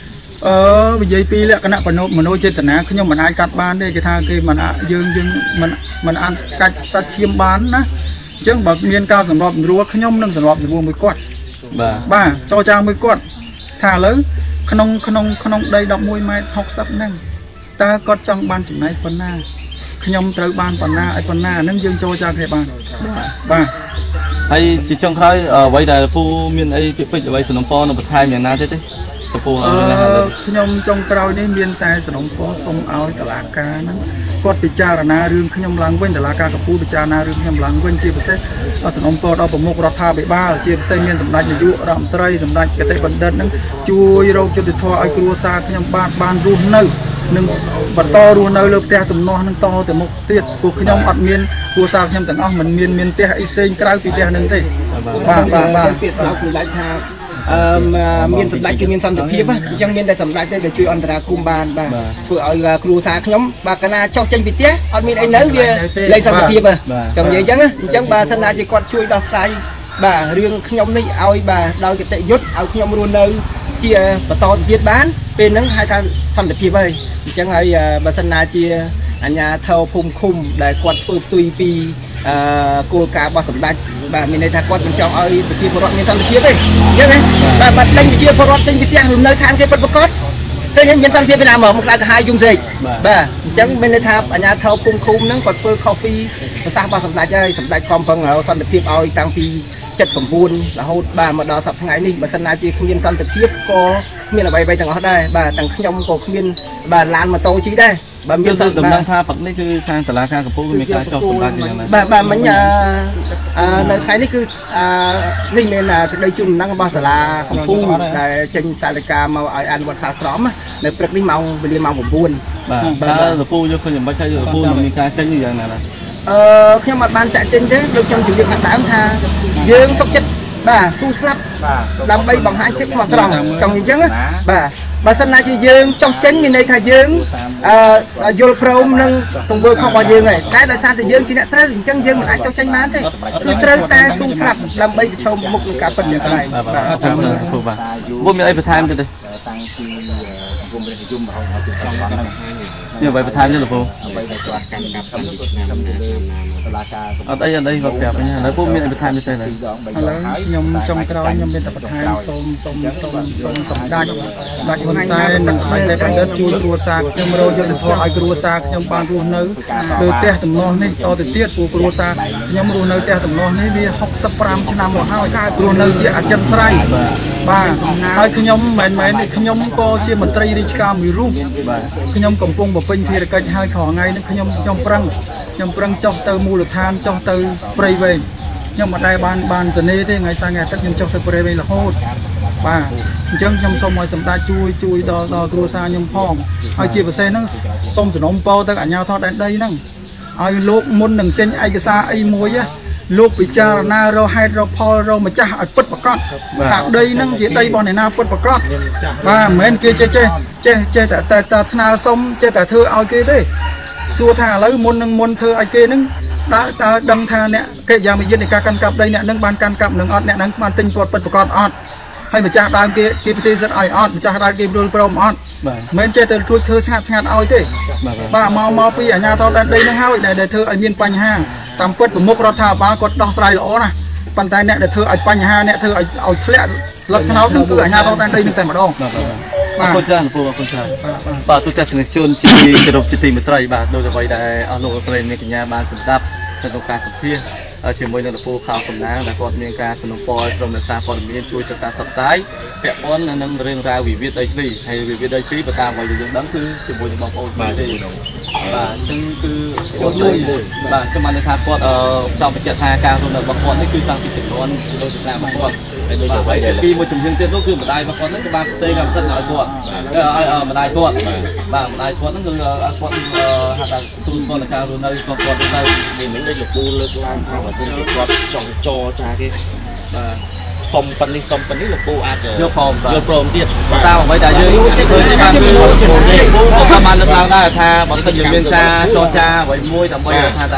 B: អឺនិយាយពីលក្ខណៈមនោចេតនាខ្ញុំមិនអាចកាត់បានទេគេថាគេមិនយើងយើងមិនមិនអាចកាច់សាច់ឈាមបានណាអញ្ចឹងបើមានការសម្របសម្រួលខ្ញុំនឹងសម្របសម្រួលមួយគាត់បាទបាទចរចាមួយគាត់ថាឥឡូវក្នុងក្នុងក្នុងដីដប់មួយម៉ែត្រហុកសិបហ្នឹងតើគាត់ចង់បានចំណែកប៉ុណ្ណាខ្ញុំត្រូវបានប៉ុណ្ណាឲ្យប៉ុណ្ណាហ្នឹងយើងចូលចោលគ្នាបានបាទ
A: ហើយជាចុងក្រោយអ្វីដែលពូមានអីពីពេចអ្វីសំណពរនៅបន្ថែមយ៉ាងណាទេទេចំពោះ
B: ខ្ញុំចុងក្រោយនេះមានតែសំណពរសូមឲ្យតុលាការហ្នឹងគាត់ពិចារណារឿងខ្ញុំឡើងវិញតុលាការកំពូលពិចារណារឿងខ្ញុំឡើងវិញជាពិសេសសំណពរដល់ប្រមុខរដ្ឋាភិបាលជាពិសេសមានសម្ដេចនាយករដ្ឋមន្ត្រីសម្ដេចគតិបណ្ឌិតហ្នឹងជួយរកយុត្តិធម៌ឲ្យគ្រួសារខ្ញុំបានបានរស់នៅនឹងបន្តរស់នៅលើផ្ទះទំនាស់នឹងតទៅមុខទៀតពួកខ្ញុំអត់មានគ្រួសារខ្ញុំទាំងអស់មិនមានមានផ្ទះអីផ្សេងក្រៅពីផ្ទះនឹងទេបាទបាទបាទ
F: ពាក្យស្លោកសម្ដេចថាអឺមានសម្ដេចគឺមានសន្តិភាពអញ្ចឹងមានតែសម្ដេចទេដែលជួយអន្តរាគមន៍បានបាទធ្វើឲ្យគ្រួសារខ្ញុំបាទកាលណាចុះចេញពីផ្ទះអត់មានអីនៅវាលែងសន្តិភាពចង់និយាយអញ្ចឹងអញ្ចឹងបាទសិនណាជាគាត់ជួយដោះស្រាយបាទរឿងខ្ញុំនេះឲ្យបាទដោយគតិយុត្តឲ្យខ្ញុំរស់នៅជាបន្តទៀតបានពេលហ្នឹងហៅថាសន្តិភាពហើយអញ្ចឹងហើយបើសិនណាជាអាជ្ញាធរភូមិឃុំដែលគាត់ធ្វើផ្ទុយពីអឺគោលការណ៍របស់សម្ដេចបាទមានន័យថាគាត់មិនចង់ឲ្យប្រជាពលរដ្ឋមានសន្តិភាពទេអញ្ចឹងណាបាទបាត់ដេញប្រជាពលរដ្ឋចេញពីផ្ទះនៅខាងគេពិតប្រាកដឃើញមានសន្តិភាពពីណាមកមកក្តៅក្រហាយយំសេកបាទអញ្ចឹងមានន័យថាអាជ្ញាធរភូមិឃុំហ្នឹងគាត់ធ្វើខុសពីប្រសាសន៍របស់សម្ដេចហើយសម្ដេចខំប្រឹងរកសន្តិភាពឲ្យតាំងពីចិត្ត9រហូតបាទមកដល់សប្តាហ៍ថ្ងៃនេះបើសិនណាជាគ្មានសន្តិភាពក៏គ្មានអ្វីៗទាំងអស់ដែរបាទទាំងខ្ញុំក៏គ្មានបាទឡានម៉ូតូជិះដែរបាទមានសន្តិភាពដំណឹងថាប៉ាក់នេះគឺខាងតុលាការកំពូលមានការចោទសម្ដេចយ៉ាងណាបាទបាទមិញអឺនៅថ្ងៃនេះគឺអឺនេះមានសេចក្តីជូនដំណឹងរបស់សាលាកំពូលដែលចេញសាលិកាមកឲ្យអនុវត្តសាលក្រមនៅព្រឹកនេះម៉ោងវេលាម៉ោង9បាទតើកំពូលយកឃើញយ៉ាងម៉េចហើយកំពូលមានការចេញយ៉ាងណាដែរអឺខ្ញុំអត់បានចាក់ចេញទេដូចខ្ញុំជម្រាបខាងដើមថាយើងសុខចិត្តបាទស៊ូស្លាប់ដើម្បីបង្ហាញភាពស្មោះត្រង់ចង់អញ្ចឹងបាទបើសិនណាជាយើងចោះចេញមានន័យថាយើងអឺយល់ព្រមនឹងទង្វើខុសរបស់យើងហើយតែដោយសារតែយើងជាអ្នកត្រូវអញ្ចឹងយើងមិនអាចចោះចេញបានទេគឺត្រូវតែស៊ូស្លាប់ដើម្បីប្រឈមមុខនឹងការពិតជាស្ដែងបាទតាមគ្រូបាទពួកមានអីបន្ថែមទៀតទេតាំងពីសង្គមរាជនិយមរហូតដល់ចង់បានហ្នឹងនេះអ្វីបន្ថែមទៀតលោកពូអ្វីដែលគាត់កាន់កាប់តាំងពីឆ្នាំណាតុលាការអត់អីអត់អីគាត់ប្រាប់អញ្ចឹងហើយពូមានអីបន្ថែមទៀតទេឥឡូវខ្ញុំចុងក្រោយខ្ញុំមានតែបន្ថែមសូមសូមសូមសូមសម្ដេចដាច់ហ៊ុនសែននិងស្ដេចលេខបណ្ឌិតជួយគ្រួសារខ្ញុំរកយុត្តិធម៌ឲ្យគ្រួសារខ្ញុំបានរស់នៅលើផ្ទះទំនាស់នេះតទៅទៀតព្រោះគ្រួសារខ្ញុំរស់នៅផ្ទះទំនាស់នេះវាហុកសិបប្រាំឆ្នាំមកហើយរស់នៅជាអចិន្ត្រៃយ៍បាទហើយខ្ញុំមិនមែនខ្ញុំក៏ជាមន្ត្រីរាជការមួយរូបបាទខ្ញុំកំពុងបំពេញភារកិច្ចហើយក្រោយថ្ងៃនេះខ្ញុំខ្ញុំប្រឹងខ្ញុំប្រឹងចុះទៅមូលដ្ឋានចុះទៅព្រៃវែងខ្ញុំមិនដែលបានបានទនេទេថ្ងៃស្អែកថ្ងៃទឹកខ្ញុំចុះទៅព្រៃវែងរហូតបាទអញ្ចឹងខ្ញុំសូមឲ្យសម្ដេចជួយជួយដល់ដល់គ្រួសារខ្ញុំផងហើយជាពិសេសហ្នឹងសូមសំណូមពរទៅអាជ្ញាធរដែនដីហ្នឹងឲ្យលោកមុននឹងចេញឯកសារអីមួយលោកពិចារណារកហេតុរកផលរកម្ចាស់ឲ្យពិតប្រាកដថាដីហ្នឹងជាដីរបស់អ្នកណាពិតប្រាកដបាទមិនមែនគេចេះចេះចេះចេះតែតែស្នើសុំចេះតែធ្វើឲ្យគេទេសួរថាឥឡូវមុននឹងមុនធ្វើឲ្យគេហ្នឹងតើតើដឹងថាអ្នកកិច្ចយ៉ាងវិញ្ញាណនៃការកាន់កាប់ដីអ្នកនឹងបានកាន់កាប់នឹងអត់អ្នកនឹងបានទិញគាត់ពិតប្រាកដអត់ហើយម្ចាស់ដើមគេគេប្រទេសសិទ្ធឲ្យអត់ម្ចាស់ដើមគេព្រួលព្រមអត់មិនមែនចេះតែជួយធ្វើស្ងាត់ស្ងាត់ឲ្យទេបាទមកមកពីអាជ្ញាធរដែនដីហ្នឹងហើយដែលធ្វើឲ្យមានបញ្ហាតាមពិតប្រមុខរដ្ឋាភិបាលគាត់ដោះស្រាយល្អណាស់ប៉ុន្តែអ្នកដែលធ្វើឲ្យបញ្ហាអ្នកធ្វើឲ្យឲ្យធ្លាក់ស្លឹកថ្នោតហ្នឹងគឺអាជ្ញាធរដែនដីហ្នឹងតែម្ដងបាទអរគុណច្រើនលោកពូអរគុណច្រើនបាទទូទាំងសមាជិកជនជាគោរពជាទីមេត្រីបាទដោយអ្វីដែលអស់លោកស្រីនាងកញ្ញាបានស្ដាប់ក្នុងការសម្ភាសជាមួយនឹងលោកពូខោសំណាងដែលគាត់មានការសនំពរក្រុមអ្នកសារព័ត៌មានជួយទៅការផ្សព្វផ្សាយពាក់ព័ន្ធនឹងរឿងរ៉ាវវិវាទដីធ្លីហើយវិវាទដីធ្លីបើតាមអ្វីយើងដឹងគឺជាមួយនឹងបងប្អូនបាទទេបាទអញ្ចឹងគឺគាត់ជួយបាទខ្ញុំបានថាគាត់ចង់បញ្ជាក់ថាការរស់នៅរបស់គាត់នេះគឺតាំងពីជំនាន់ដូចតាមរបស់គាត់ហើយដូចអ្វីដែលពីមួយជំនាញទៀតនោះគឺម្ដាយរបស់គាត់ហ្នឹងក៏បានផ្ទេរកម្មសិទ្ធិឲ្យគាត់ឲ្យម្ដាយគាត់បាទម្ដាយគាត់ហ្នឹងគឺគាត់ហៅថាទូស្គាល់នឹងការរស់នៅរបស់គាត់ទៅនេះមិនដូចលោកពូលើកឡើងថាបើសិនជាគាត់ចង់ចរចាគេបាទសុំប៉ុណ្នេះសុំប៉ុណ្នេះលោកពូអាចយកព្រមយកព្រមទៀតតាមអ្វីដែលយើងធ្វើជាការពីលោកពូនេះក៏បានលើកឡើងដែរថាបើសិនជាមានការចរចាអ្វីមួយដើម្បីថាថា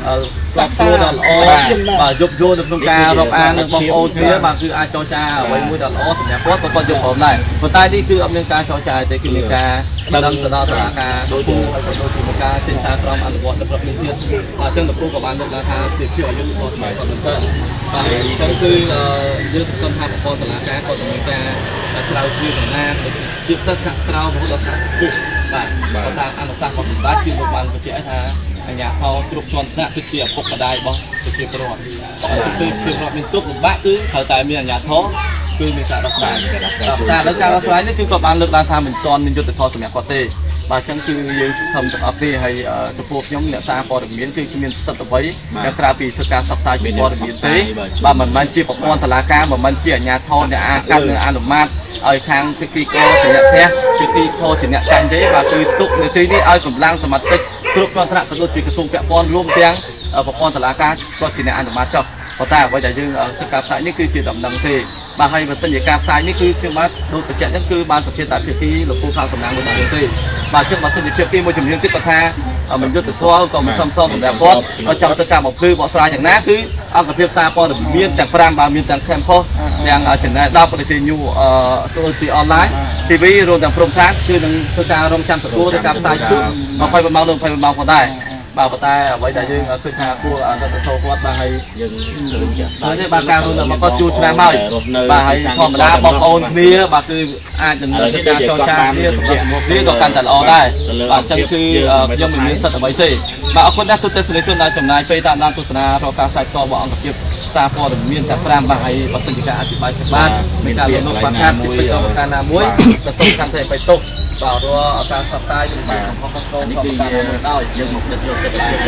A: សាប់ស្រួលដល់ល្អបាទយកយកនៅក្នុងការរាប់អាននឹងបងប្អូនគ្នាបាទគឺអាចចរចាអ្វីមួយដល់ល្អសម្រាប់គាត់ក៏គាត់យកព្រមដែរប៉ុន្តែនេះគឺអត់មានការចរចាទេគឺមានការដឹងទៅដល់តុលាការដោយទូហើយក៏ដូចជាការចេញសារក្រមអនុវត្តនៅប្រទេសទៀតអញ្ចឹងលោកគ្រូក៏បានលើកឡើងថាជាជាអាយុរបស់ស្មារតីបន្តបាទអញ្ចឹងគឺយើងសង្ឃឹមថាប្រព័ន្ធតុលាការក៏មានការស្រាវជ្រាវដំណើរជាពិសេសខាងក្រៅរហូតដល់ខាងពុកបាទតាមអនុសាសន៍របស់សម្បត្តិគឺលោកបានបញ្ជាក់ថាអាជ្ញាធរគ្រប់ជាន់ថ្នាក់គឺជាឪពុកម្ដាយរបស់ប្រជាពលរដ្ឋគឺប្រជាពលរដ្ឋមានទុកលំបាកគឺត្រូវតែមានអាជ្ញាធរគឺមានការដោះស្រាយតែដល់ការដោះស្រាយនេះគឺគាត់បានលើកឡើងថាមិនទាន់មានយុទ្ធធម៌សម្រាប់គាត់ទេបាទអញ្ចឹងគឺយើងសង្ឃឹមទាំងអស់គ្នាហើយចំពោះខ្ញុំអ្នកសារព័ត៌មានគឺគ្មានសិទ្ធិអ្វីដែលក្រៅពីធ្វើការផ្សព្វផ្សាយពីព័ត៌មានទេបាទមិនមែនជាប្រព័ន្ធតុលាការមិនមែនជាអាជ្ញាធរអ្នកអាកាត់និងអនុម័តឲ្យខាងពីទីកោជាអ្នកផ្ទះជាទីខជាអ្នកចាញ់ទេបាទគឺទុកនៅទីនេះឲ្យកម្លាំងសមត្ថកិច្ចគ្រប់គ្រងថ្នាក់ក៏ដូចជាក្រសួងពាក់ព័ន្ធរួមទាំងប្រព័ន្ធតុលាការគាត់ជាអ្នកអនុម័តចុះប៉ុន្តែអ្វីដែលយើងធ្វើការផ្សាយនេះគឺជាដំណឹងទេបាទហើយបើសិនជាការផ្សាយនេះគឺខ្ញុំបាទដូចបញ្ជាក់អញ្ចឹងគឺបានសភាតាភាគីលោកពូខាងសំណាងមួយចំនួនទេបាទអញ្ចឹងបើសិនជាភាគីមួយចំនួនទៀតគាត់ថាមិនយុទ្ធធម៌ក៏មិនសមសមសម្រាប់គាត់គាត់ចង់ទៅការបំភ្លឺបកស្រាយយ៉ាងណាគឺអង្គភាពសារព័ត៌មានទាំងប្រាំបាទមានទាំង campus ទាំង channel ដប់ដូចជា new social online ទី វី រួមទាំងព្រំសាទគឺនឹងធ្វើការរំចាំទទួលទៅការផ្សាយជូនម្ភៃម៉ោងនិងម្ភៃម៉ោងផងដែរបាទប៉ុន្តែអ្វីដែលយើងឃើញថាគួរអនុត្តទៅគាត់បាទហើយយើងហើយនេះបាទការរស់នៅមកគាត់ជួឆ្នាំហើយបាទហើយធម្មតាបងប្អូនគ្នាបាទគឺអាចនឹងមានការចរចាគ្នាសម្រាប់គ្នាក៏កាន់តែល្អដែរបាទអញ្ចឹងគឺខ្ញុំមិនមានសិទ្ធិអ្វីទេបាទអរគុណដែរទូទៅសេរីជនដែលចំណាយពេលតាមដានទស្សនារកការផ្សាយផ្ទាល់របស់អង្គភាពសារព័ត៌មានទាំងប្រាំបាទហើយបើសិនជាការអធិប្បាយច្បាស់មានការលំនៅបាត់ខាតពីពីទៅការណាមួយក៏សូមកាន់តែបៃតុកបាទរាល់ការផ្សព្វផ្សាយពីខាងរបស់កសោនេះគឺដោយយើងមកដឹកយកទៅផ្ទះបាទ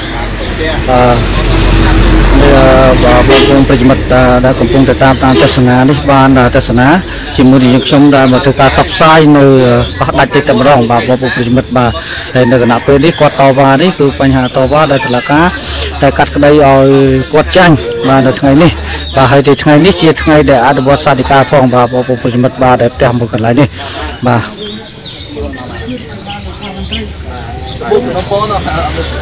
A: បងប្អូនប្រិយមិត្តដែលកំពុងតែតាមតាមទស្សនានេះបានទស្សនាជាមួយនឹងខ្ញុំដែលមកធ្វើការផ្សព្វផ្សាយនៅកោះដាច់តិចតែម្ដងបាទបងប្អូនប្រិយមិត្តបាទហើយនៅគណៈពេលនេះគាត់តវ៉ានេះគឺបញ្ហាតវ៉ាដែលតុលាការតែកាត់ក្តីឲ្យគាត់ចាញ់បាទនៅថ្ងៃនេះបាទហើយទីថ្ងៃនេះជាថ្ងៃដែលអនុវត្តសាធិការផងបាទបងប្អូនប្រិយមិត្តបាទដែលផ្ទះមួយកន្លែងនេះបាទបុកនៅប៉ុនអត់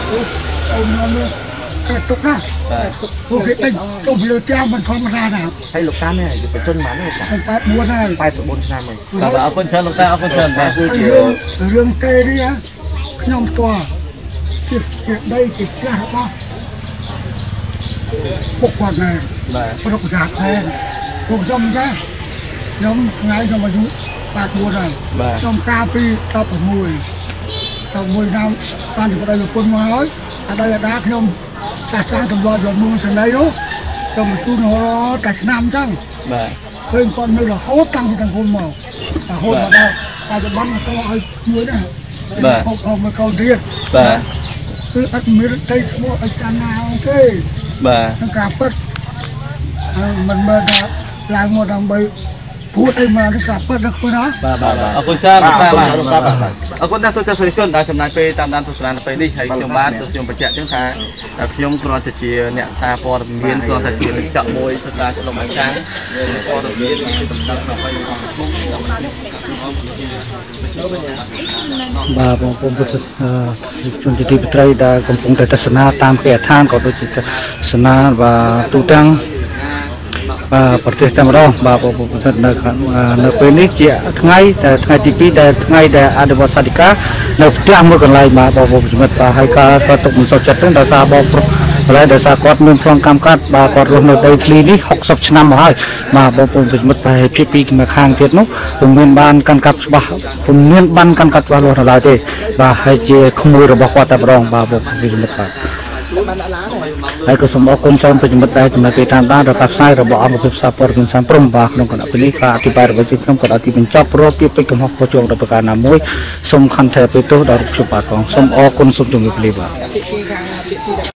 A: អត់ទុកណាពួកគេពេញទុកលើત્યાંមិនធម្មតាណាហើយលោកតានេះយុវជនបានទេតាแปดบួនហើយแปดบួនឆ្នាំហើយបាទអរគុណច្រើនលោកតាអរគុណច្រើនបាទគឺជារឿងកេរីខ្ញុំផ្ទាល់ជាជាដីជាផ្ទះរបស់ពួកគាត់ណែបាទប្រកបការណែពួកខ្ញុំចាខ្ញុំថ្ងៃខ្ញុំអាយុแปดบួនហើយខ្ញុំការពីដប់6តមួយឆ្នាំបានពីប្តីប្រពន្ធមកហើយអតីតតាខ្ញុំតែការទម្លាប់យកមួយសណៃនោះខ្ញុំមកទូនរតែឆ្នាំអញ្ចឹងបាទឃើញគាត់នៅរហូតតាំងពីតាំងគុំមករហូតមកដល់បច្ចុប្បន្នមកទៅឲ្យមួយដែរបាទហូបហូបមកកូនទៀតបាទគឺអត់មានទេឈ្មោះឲ្យចាំណាទេបាទក្នុងការពិតមិនមើលថាឡើងមកដើម្បីพูดไอ้มาที่กับเปิดนักคนนะបាទបាទអរគុណច្រើនបាទបាទអរគុណដែរទូទៅសេរីជនដែលចំណាយពេលតាមដានទស្សនានៅពេលនេះហើយខ្ញុំបាទខ្ញុំបញ្ជាក់ចឹងថាខ្ញុំគ្រាន់តែជាអ្នកសារព័ត៌មានគ្រាន់តែជាកញ្ចក់មួយធ្វើការឆ្លុំបញ្ចាំងព័ត៌មានជាដំណឹងដើម្បីរបស់សង្គមបាទបងប្អូនពុទ្ធជនជាទីមេត្រីដែលកំពុងតែទស្សនាតាមគេឋានក៏ដូចជាទស្សនាបាទទូទាំងបាទប្រទេសតែម្ដងបាទបងប្អូននៅនៅពេលនេះជាថ្ងៃតែថ្ងៃទីពីរដែលថ្ងៃដែលអនុវត្តសាធិការនៅផ្ទះមួយកន្លែងបាទបងប្អូនមិត្តបាទហើយក៏គាត់ទុកមិនសុខចិត្តទេដោយសារបងប្រុសហើយដោយសារគាត់មានប្លង់កម្មកាត់បាទគាត់រស់នៅដីធ្លីនេះហុកសិបឆ្នាំមកហើយបាទបងប្អូនមិត្តប្រហែលពីពីខាងទៀតនោះពុំមានបានកាន់កាប់ច្បាស់ពុំមានបានកាន់កាប់ច្បាស់លាស់នៅឡើយទេបាទហើយជាក្មួយរបស់គាត់តែម្ដងបាទបងប្អូនមិត្តបាទហើយក៏សូមអរគុណច្រើនប្រិយមិត្តដែលចំណាយពេលតាមដានរកការផ្សាយរបស់អង្គភាពសារព័ត៌មានសាមព្រំបាទក្នុងគណៈពេលនេះការអធិប្បាយរបស់ខ្ញុំក៏អធិបញ្ចប់ព្រោះពាក្យពេចន៍កំហុសខុសឆ្គងដល់ប្រការណាមួយសូមខន្តីអភ័យទោសដល់ខ្ញុំបាទផងសូមអរគុណសូមជម្រាបលាបាទ